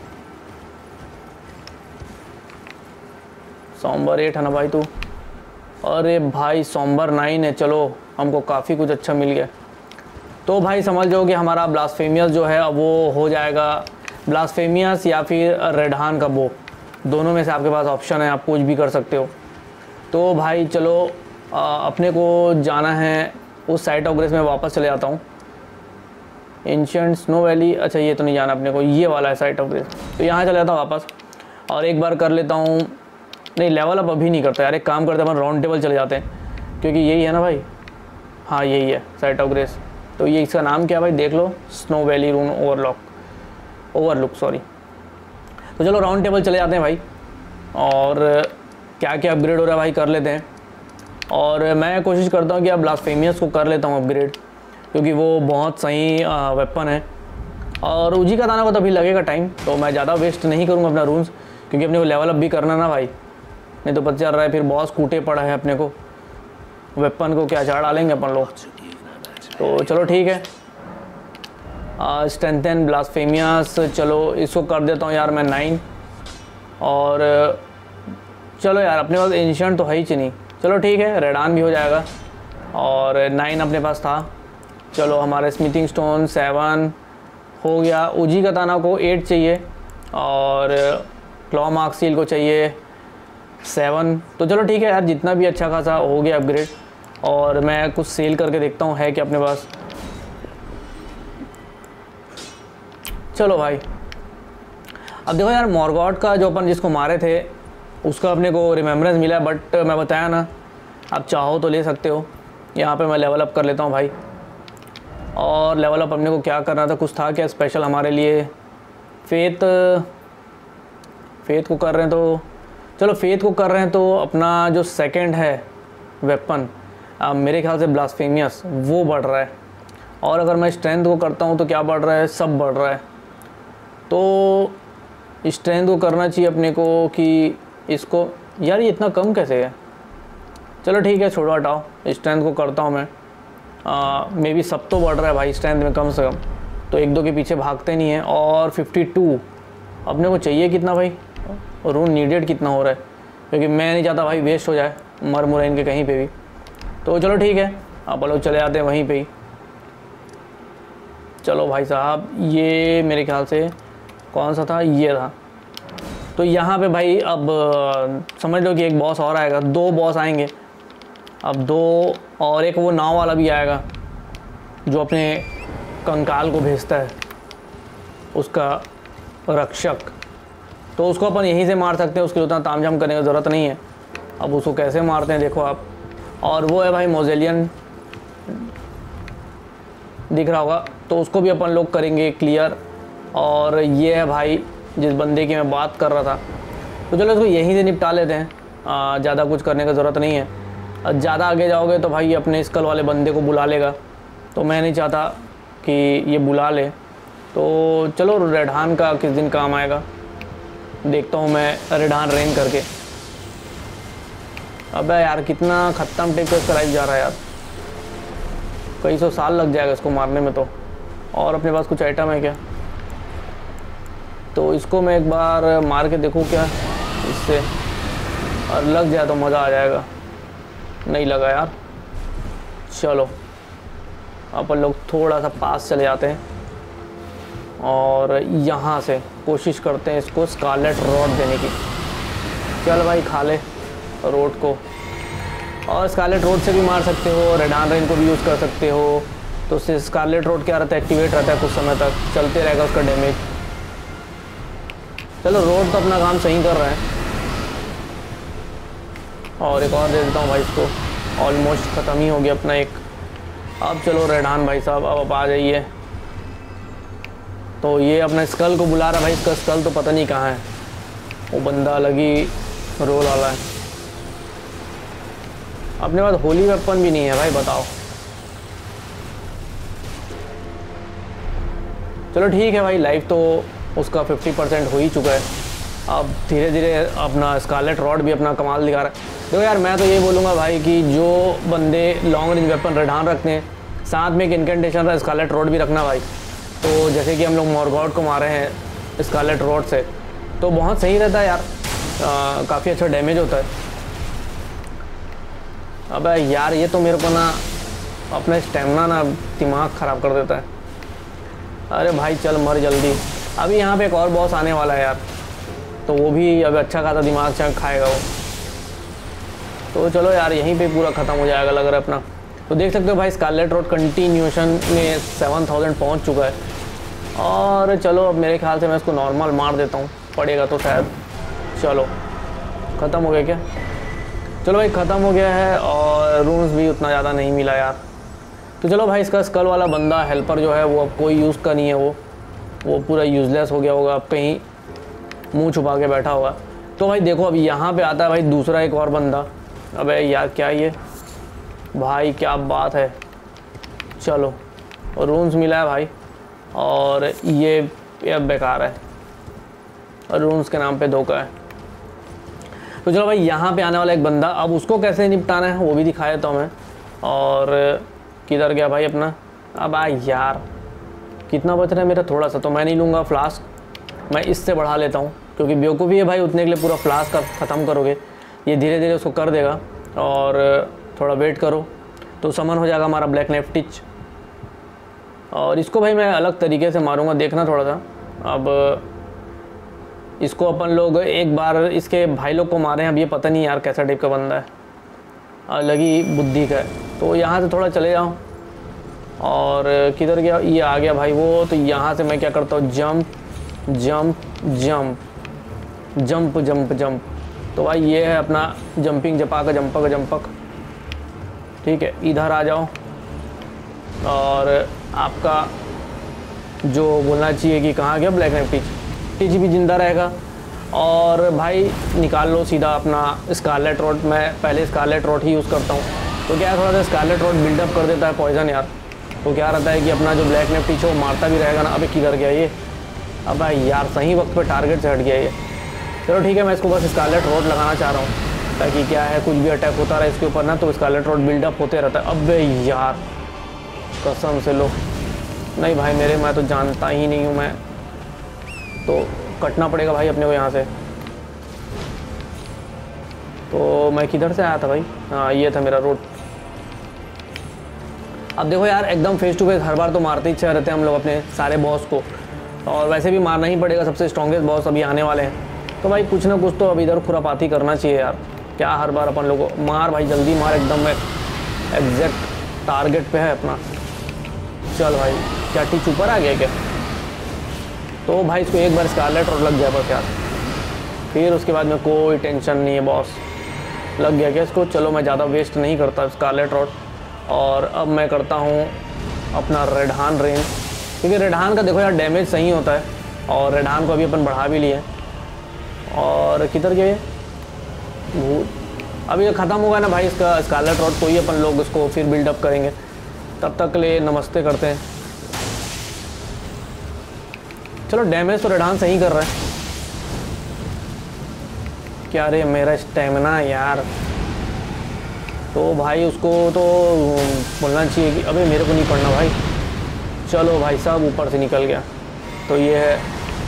S1: सोम्बर एट है ना भाई तू? अरे भाई सोम्बर नाइन है, चलो हमको काफ़ी कुछ अच्छा मिल गया। तो भाई समझ जाओ कि हमारा ब्लास्फेमियस जो है वो हो जाएगा, ब्लास्फेमियस या फिर रेडहान का बो, दोनों में से आपके पास ऑप्शन है, आप कुछ भी कर सकते हो। तो भाई चलो आ, अपने को जाना है उस साइट ऑफ ग्रेस में, वापस चले जाता हूँ। एंशिएंट स्नो वैली, अच्छा ये तो नहीं जाना अपने को, ये वाला है साइट ऑफ ग्रेस, तो यहाँ चले जाता हूँ वापस, और एक बार कर लेता हूँ। नहीं लेवल अप अभी नहीं करता यार, एक काम करते हैं अपन राउंड टेबल चले जाते हैं, क्योंकि यही है ना भाई, हाँ यही है साइट ऑफ ग्रेस। तो ये इसका नाम क्या है भाई, देख लो, snow valley ruin overlook overlook sorry. तो चलो राउंड टेबल चले जाते हैं भाई, और क्या क्या अपग्रेड हो रहा है भाई कर लेते हैं। और मैं कोशिश करता हूँ कि अब ब्लास्फेमियस को कर लेता हूँ अपग्रेड, क्योंकि वो बहुत सही वेपन है, और उजी का दाना को तो अभी लगेगा टाइम, तो मैं ज़्यादा वेस्ट नहीं करूँगा अपना रून्स, क्योंकि अपने को लेवल अप भी करना ना भाई, नहीं तो पता चल रहा है फिर बॉस कूटे पड़ा है अपने को, वेपन को क्या चाड़ डालेंगे अपन लोग। तो चलो ठीक है, स्ट्रेंथन ब्लास्फेमियस, चलो इसको कर देता हूँ यार मैं नाइन, और चलो यार अपने पास एंशिएंट तो है ही नहीं, चलो ठीक है रेडान भी हो जाएगा, और नाइन अपने पास था। चलो हमारे स्मिथिंग स्टोन सेवन हो गया, उजी का ताना को एट चाहिए, और क्लॉ मार्क सील को चाहिए सेवन। तो चलो ठीक है यार, जितना भी अच्छा खासा हो गया अपग्रेड, और मैं कुछ सेल करके देखता हूँ है कि अपने पास। चलो भाई अब देखो यार, मॉर्गॉट का जो अपन जिसको मारे थे उसका अपने को रिमेम्बरेंस मिला, बट मैं बताया ना, आप चाहो तो ले सकते हो। यहाँ पे मैं लेवल अप कर लेता हूँ भाई, और लेवल अप अपने को क्या करना था, कुछ था क्या स्पेशल हमारे लिए? फेथ फेथ को कर रहे हैं तो चलो फेथ को कर रहे हैं तो अपना जो सेकंड है वेपन मेरे ख्याल से ब्लास्फेमियस वो बढ़ रहा है। और अगर मैं स्ट्रेंथ को करता हूँ तो क्या बढ़ रहा है? सब बढ़ रहा है। तो स्ट्रेंथ को करना चाहिए अपने को कि इसको, यार ये इतना कम कैसे है? चलो ठीक है छोड़ो हटाओ, स्ट्रेंथ को करता हूँ मैं। मे बी सब तो बढ़ रहा है भाई स्ट्रेंथ में कम से कम, तो एक दो के पीछे भागते नहीं है। और फिफ्टी टू अपने को चाहिए कितना भाई? रून नीडेड कितना हो रहा है? क्योंकि मैं नहीं चाहता भाई वेस्ट हो जाए मर मुर इनके कहीं पे भी। तो चलो ठीक है आप लोग चले आते हैं वहीं पे ही। चलो भाई साहब ये मेरे ख्याल से कौन सा था? ये था। तो यहाँ पे भाई अब समझ लो कि एक बॉस और आएगा, दो बॉस आएंगे अब, दो और एक वो नाव वाला भी आएगा जो अपने कंकाल को भेजता है, उसका रक्षक। तो उसको अपन यहीं से मार सकते हैं, उसके लिए उतना तामझाम करने की ज़रूरत नहीं है। अब उसको कैसे मारते हैं देखो आप। और वो है भाई मोजेलियन, दिख रहा होगा, तो उसको भी अपन लोग करेंगे क्लियर। और ये है भाई जिस बंदे की मैं बात कर रहा था। तो चलो इसको यहीं से निपटा लेते हैं, ज़्यादा कुछ करने की ज़रूरत नहीं है। ज़्यादा आगे जाओगे तो भाई अपने स्कल वाले बंदे को बुला लेगा, तो मैं नहीं चाहता कि ये बुला ले। तो चलो रेडहान का किस दिन काम आएगा देखता हूँ मैं, रेडहान रेन करके। अबे यार कितना ख़त्म टेक इसका लाइफ जा रहा है यार, कई सौ साल लग जाएगा इसको मारने में तो। और अपने पास कुछ आइटम है क्या? तो इसको मैं एक बार मार के देखूँ क्या इससे, और लग जाए तो मज़ा आ जाएगा। नहीं लगा यार। चलो अपन लोग थोड़ा सा पास चले जाते हैं और यहाँ से कोशिश करते हैं इसको स्कारलेट रॉड देने की। चल भाई खा ले रोड को, और स्कारलेट रोड से भी मार सकते हो, रेडहान रेन को भी यूज़ कर सकते हो। तो उससे स्कारलेट रोड क्या रहता है, एक्टिवेट रहता है कुछ समय तक, चलते रहेगा उसका डैमेज। चलो रोड तो अपना काम सही कर रहा है। और एक और दे देता हूँ भाई इसको, ऑलमोस्ट ख़त्म ही हो गया अपना एक। अब चलो रेडहान भाई साहब अब आप आ जाइए। तो ये अपना स्कल को बुला रहा भाई, इसका स्कल तो पता नहीं कहाँ है, वो बंदा अलग ही रोल वाला है। अपने पास होली वेपन भी नहीं है भाई, बताओ। चलो ठीक है भाई, लाइफ तो उसका फिफ्टी परसेंट हो ही चुका है। अब धीरे धीरे अपना स्कारलेट रॉड भी अपना कमाल दिखा रहा है। देखो यार मैं तो ये बोलूँगा भाई कि जो बंदे लॉन्ग रेंज वेपन रेडहान रखते हैं, साथ में एक इनकेंटेशन का स्कारलेट रॉड भी रखना भाई। तो जैसे कि हम लोग मॉर्गॉट को मारे हैं स्कारलेट रॉड से, तो बहुत सही रहता है यार, काफ़ी अच्छा डैमेज होता है। अबे यार ये तो मेरे को ना अपना स्टेमिना ना दिमाग ख़राब कर देता है। अरे भाई चल मर जल्दी। अभी यहाँ पे एक और बॉस आने वाला है यार, तो वो भी अब अच्छा खासा दिमाग चंक खाएगा वो। तो चलो यार यहीं पे पूरा ख़त्म हो जाएगा लग रहा है अपना। तो देख सकते हो भाई स्कारलेट रोड कंटिन्यूएशन में सेवन थाउजेंड पहुँच चुका है। और चलो अब मेरे ख्याल से मैं इसको नॉर्मल मार देता हूँ, पड़ेगा तो शायद। चलो ख़त्म हो गया क्या? चलो भाई ख़त्म हो गया है, और रूम्स भी उतना ज़्यादा नहीं मिला यार। तो चलो भाई इसका स्कल वाला बंदा हेल्पर जो है वो अब कोई यूज़ का नहीं है, वो वो पूरा यूज़लेस हो गया होगा, अब कहीं मुंह छुपा के बैठा होगा। तो भाई देखो अब यहाँ पे आता है भाई दूसरा एक और बंदा। अबे यार क्या ये भाई, क्या बात है। चलो और रूम्स मिला है भाई, और ये ये बेकार है, और रूम्स के नाम पे धोखा है। तो चलो भाई यहाँ पे आने वाला एक बंदा, अब उसको कैसे निपटाना है वो भी दिखा देता हूँ मैं। और किधर गया भाई अपना? अब आ यार कितना बच रहा है मेरा, थोड़ा सा। तो मैं नहीं लूँगा फ्लास्क, मैं इससे बढ़ा लेता हूँ, क्योंकि बेवकूफ़ी है भाई उतने के लिए पूरा फ्लास्क का ख़त्म करोगे, ये धीरे धीरे उसको कर देगा। और थोड़ा वेट करो तो समन हो जाएगा हमारा ब्लैक नाइफ टिच। और इसको भाई मैं अलग तरीके से मारूंगा, देखना थोड़ा सा। अब इसको अपन लोग एक बार इसके भाई लोग को मारे हैं, अब ये पता नहीं यार कैसा टाइप का बंदा है, अलग ही बुद्धि का है। तो यहाँ से थोड़ा चले जाओ, और किधर गया ये? आ गया भाई वो। तो यहाँ से मैं क्या करता हूँ, jump jump jump jump jump jump. तो भाई ये है अपना जंपिंग जपा का जंपक जंपक। ठीक है इधर आ जाओ, और आपका जो बोलना चाहिए कि कहाँ गया ब्लैक नाइट टीच टीच भी जिंदा रहेगा। और भाई निकाल लो सीधा अपना स्कारलेट रॉड। मैं पहले स्कारलेट रॉड ही यूज़ करता हूँ, तो क्या है थोड़ा सा स्कारलेट रॉड बिल्डअप कर देता है पॉइजन यार। तो क्या रहता है कि अपना जो ब्लैक नाइट टीच है वो मारता भी रहेगा ना। अबे किधर गया ये? अब भाई यार सही वक्त पे टारगेट से हट गया ये। चलो ठीक है, मैं इसको बस स्कारलेट रॉड लगाना चाह रहा हूँ ताकि क्या है कुछ भी अटैक होता रहा इसके ऊपर ना, तो स्कारलेट रॉड बिल्डअप होते रहता है। अबे यार कसम से लो, नहीं भाई मेरे, मैं तो जानता ही नहीं हूँ मैं, तो कटना पड़ेगा भाई अपने को यहाँ से। तो मैं किधर से आया था भाई? हाँ ये था मेरा रोड। अब देखो यार एकदम फेस टू फेस हर बार तो मारते ही रहते हैं हम लोग अपने सारे बॉस को, और वैसे भी मारना ही पड़ेगा, सबसे स्ट्रॉन्गेस्ट बॉस अभी आने वाले हैं। तो भाई कुछ ना कुछ तो अब इधर खुरापाती करना चाहिए यार। क्या हर बार अपन लोगों को मार भाई, जल्दी मार, एकदम एग्जैक्ट टारगेट पे है अपना। चल भाई, क्या टीच ऊपर आ गया क्या? तो भाई इसको एक बार स्कारलेट रॉड लग गया बस यार, फिर उसके बाद में कोई टेंशन नहीं है। बॉस लग गया क्या इसको? चलो मैं ज़्यादा वेस्ट नहीं करता स्कारलेट रॉड, और अब मैं करता हूँ अपना रेडहान रेंज, क्योंकि रेडहान का देखो यार डैमेज सही होता है, और रेडहान को अभी अपन बढ़ा भी लिए। और किधर गए भूत? अभी ये ख़त्म होगा ना भाई इसका स्कारलेट रॉड, तो ही अपन लोग इसको फिर बिल्डअप करेंगे। तब तक ले नमस्ते करते हैं। चलो डैमेज तो रेडहान सही कर रहा है। क्या रे मेरा स्टेमिना यार। तो भाई उसको तो बोलना चाहिए कि अबे मेरे को नहीं पड़ना भाई। चलो भाई साहब ऊपर से निकल गया। तो ये है,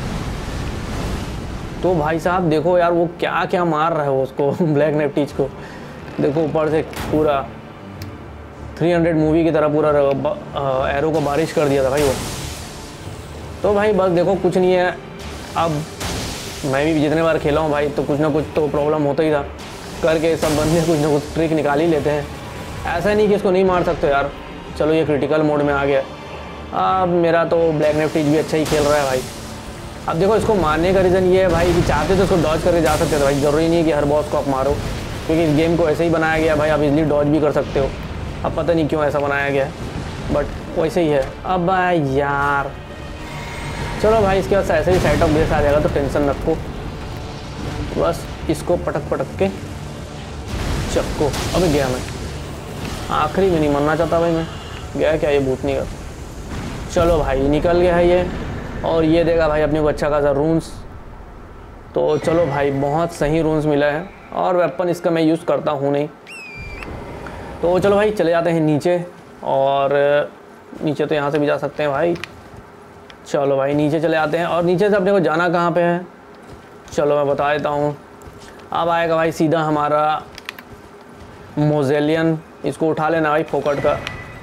S1: तो भाई साहब देखो यार वो क्या क्या मार रहा है वो उसको ब्लैक नाइट टीच को। देखो ऊपर से पूरा तीन सौ मूवी की तरह पूरा एरो को बारिश कर दिया था भाई वो। तो भाई बस देखो कुछ नहीं है। अब मैं भी जितने बार खेला हूँ भाई तो कुछ ना कुछ तो प्रॉब्लम होता ही था, करके सब बंदे कुछ ना कुछ ट्रिक निकाल ही लेते हैं। ऐसा नहीं कि इसको नहीं मार सकते यार। चलो ये क्रिटिकल मोड में आ गया। अब मेरा तो ब्लैक नाइट टीच भी अच्छा ही खेल रहा है भाई। अब देखो इसको मारने का रीज़न ये है भाई कि चाहते तो इसको डॉज करके जा सकते थे भाई, ज़रूरी नहीं है कि हर बॉस को आप मारो, क्योंकि इस गेम को ऐसे ही बनाया गया भाई, आप इजली डॉज भी कर सकते हो। अब पता नहीं क्यों ऐसा बनाया गया है, बट वैसे ही है। अब यार चलो भाई इसके बाद ऐसे ही साइड ऑफ बेस आ जाएगा, तो टेंशन रखो, बस इसको पटक पटक के चक्को। अबे गया मैं, आखिरी में नहीं मरना चाहता भाई मैं, गया क्या ये भूतनी का। चलो भाई निकल गया है ये, और ये देगा भाई अपने को अच्छा खासा रून्स। तो चलो भाई बहुत सही रून्स मिला है, और वेपन इसका मैं यूज़ करता हूँ नहीं। तो चलो भाई चले जाते हैं नीचे, और नीचे तो यहाँ से भी जा सकते हैं भाई। चलो भाई नीचे चले आते हैं, और नीचे से अपने को जाना कहाँ पे है चलो मैं बता देता हूँ। अब आएगा भाई सीधा हमारा मोजेलियन, इसको उठा लेना भाई फोकट का।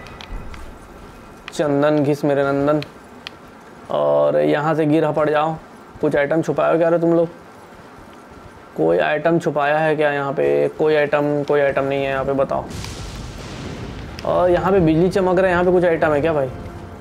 S1: चंदन घिस मेरे नंदन, और यहाँ से गिर पड़ जाओ। कुछ आइटम छुपाया हो क्या रे तुम लोग? कोई आइटम छुपाया है क्या यहाँ पे? कोई आइटम कोई आइटम नहीं है यहाँ पे, बताओ। और यहाँ पे बिजली चमक रहा है, यहाँ पे कुछ आइटम है क्या भाई?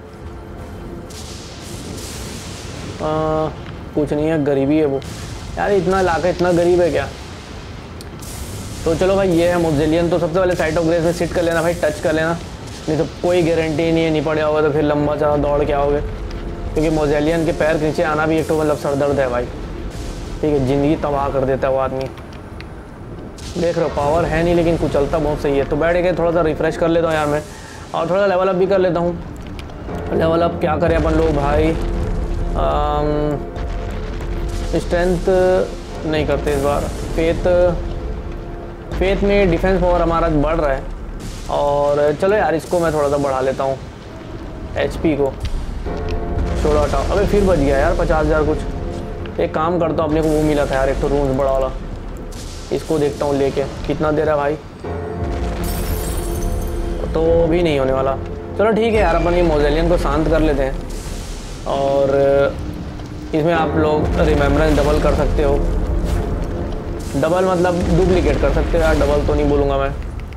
S1: आ, कुछ नहीं है, गरीबी है वो यार, इतना इलाका इतना गरीब है क्या? तो चलो भाई ये है मोजेलियन। तो सबसे पहले साइड ऑफ ग्रेस में सिट कर लेना भाई, टच कर लेना, नहीं तो कोई गारंटी नहीं है, नहीं पड़े होगा तो फिर लंबा चला दौड़ के आओगे, क्योंकि मोजेलियन के पैर के नीचे आना भी एक तो मतलब सरदर्द है भाई। ठीक है, ज़िंदगी तबाह कर देता है वो आदमी। देख रहे हो पावर है नहीं लेकिन कुचलता बहुत सही है। तो बैठ के थोड़ा सा रिफ़्रेश कर लेता हूँ यार मैं, और थोड़ा लेवल अप भी कर लेता हूँ। लेवल अप क्या करें अपन लोग भाई, स्ट्रेंथ नहीं करते इस बार, फेथ फेथ में डिफेंस पावर हमारा बढ़ रहा है। और चलो यार इसको मैं थोड़ा सा बढ़ा लेता हूँ, एचपी को छोड़ा हटाओ। अबे फिर बच गया यार पचास हज़ार कुछ। एक काम करता हूँ, अपने को वो मिला था यार एक तो रूम्स बड़ा वाला, इसको देखता हूँ लेके कितना दे रहा है भाई। तो भी नहीं होने वाला। चलो ठीक है यार, अपन ये मोजेलियन को शांत कर लेते हैं, और इसमें आप लोग रिमेम्बरेंस डबल कर सकते हो। डबल मतलब डुप्लीकेट कर सकते हो यार, डबल तो नहीं बोलूँगा मैं।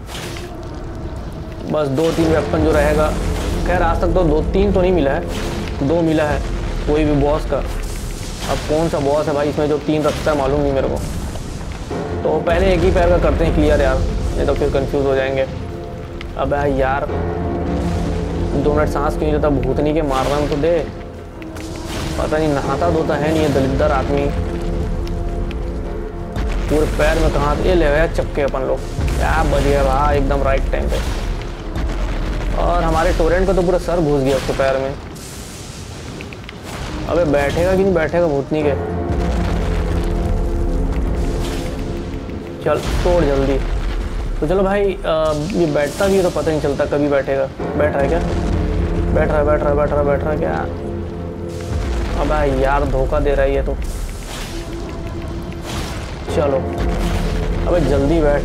S1: बस दो तीन वेपन जो रहेगा, खैर आज तक तो दो तीन तो नहीं मिला है, दो मिला है कोई भी बॉस का। अब कौन सा बॉस है भाई इसमें जो तीन रखता है मालूम नहीं मेरे को। तो पहले एक ही पैर का करते हैं क्लियर यार, नहीं तो फिर कंफ्यूज हो जाएंगे। अब यार दो मिनट सांस क्यों लेता, भूतनी के मारना में तो दे। पता नहीं नहाता धोता है नहीं ये दलिद्दर आदमी। पूरे पैर में कहाँ ये ले गया चक्के अपन लोग। क्या बढ़िया रहा एकदम राइट टाइम पे। और हमारे टोरेंट पे तो पूरा सर घुस गया उसके पैर में। अबे बैठेगा कि नहीं बैठेगा भूतनी के। चल तोड़ जल्दी। तो चलो भाई आ, ये बैठता भी है तो पता नहीं चलता कभी बैठेगा। बैठ रहा है क्या, बैठ रहा है बैठ रहा है बैठ रहा है बैठ रहा है क्या। अबे यार धोखा दे रहा है ये तो। चलो अबे जल्दी बैठ।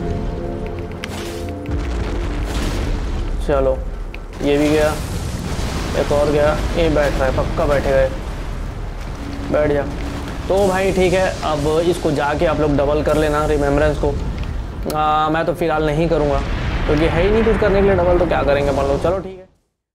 S1: चलो ये भी गया, एक और गया, ये बैठ रहा है पक्का बैठेगा ये। बैठ जा। तो भाई ठीक है, अब इसको जाके आप लोग डबल कर लेना रिमेम्बरेंस को। आ, मैं तो फ़िलहाल नहीं करूँगा क्योंकि है ही नहीं कुछ करने के लिए डबल, तो क्या करेंगे मान लो। चलो ठीक है।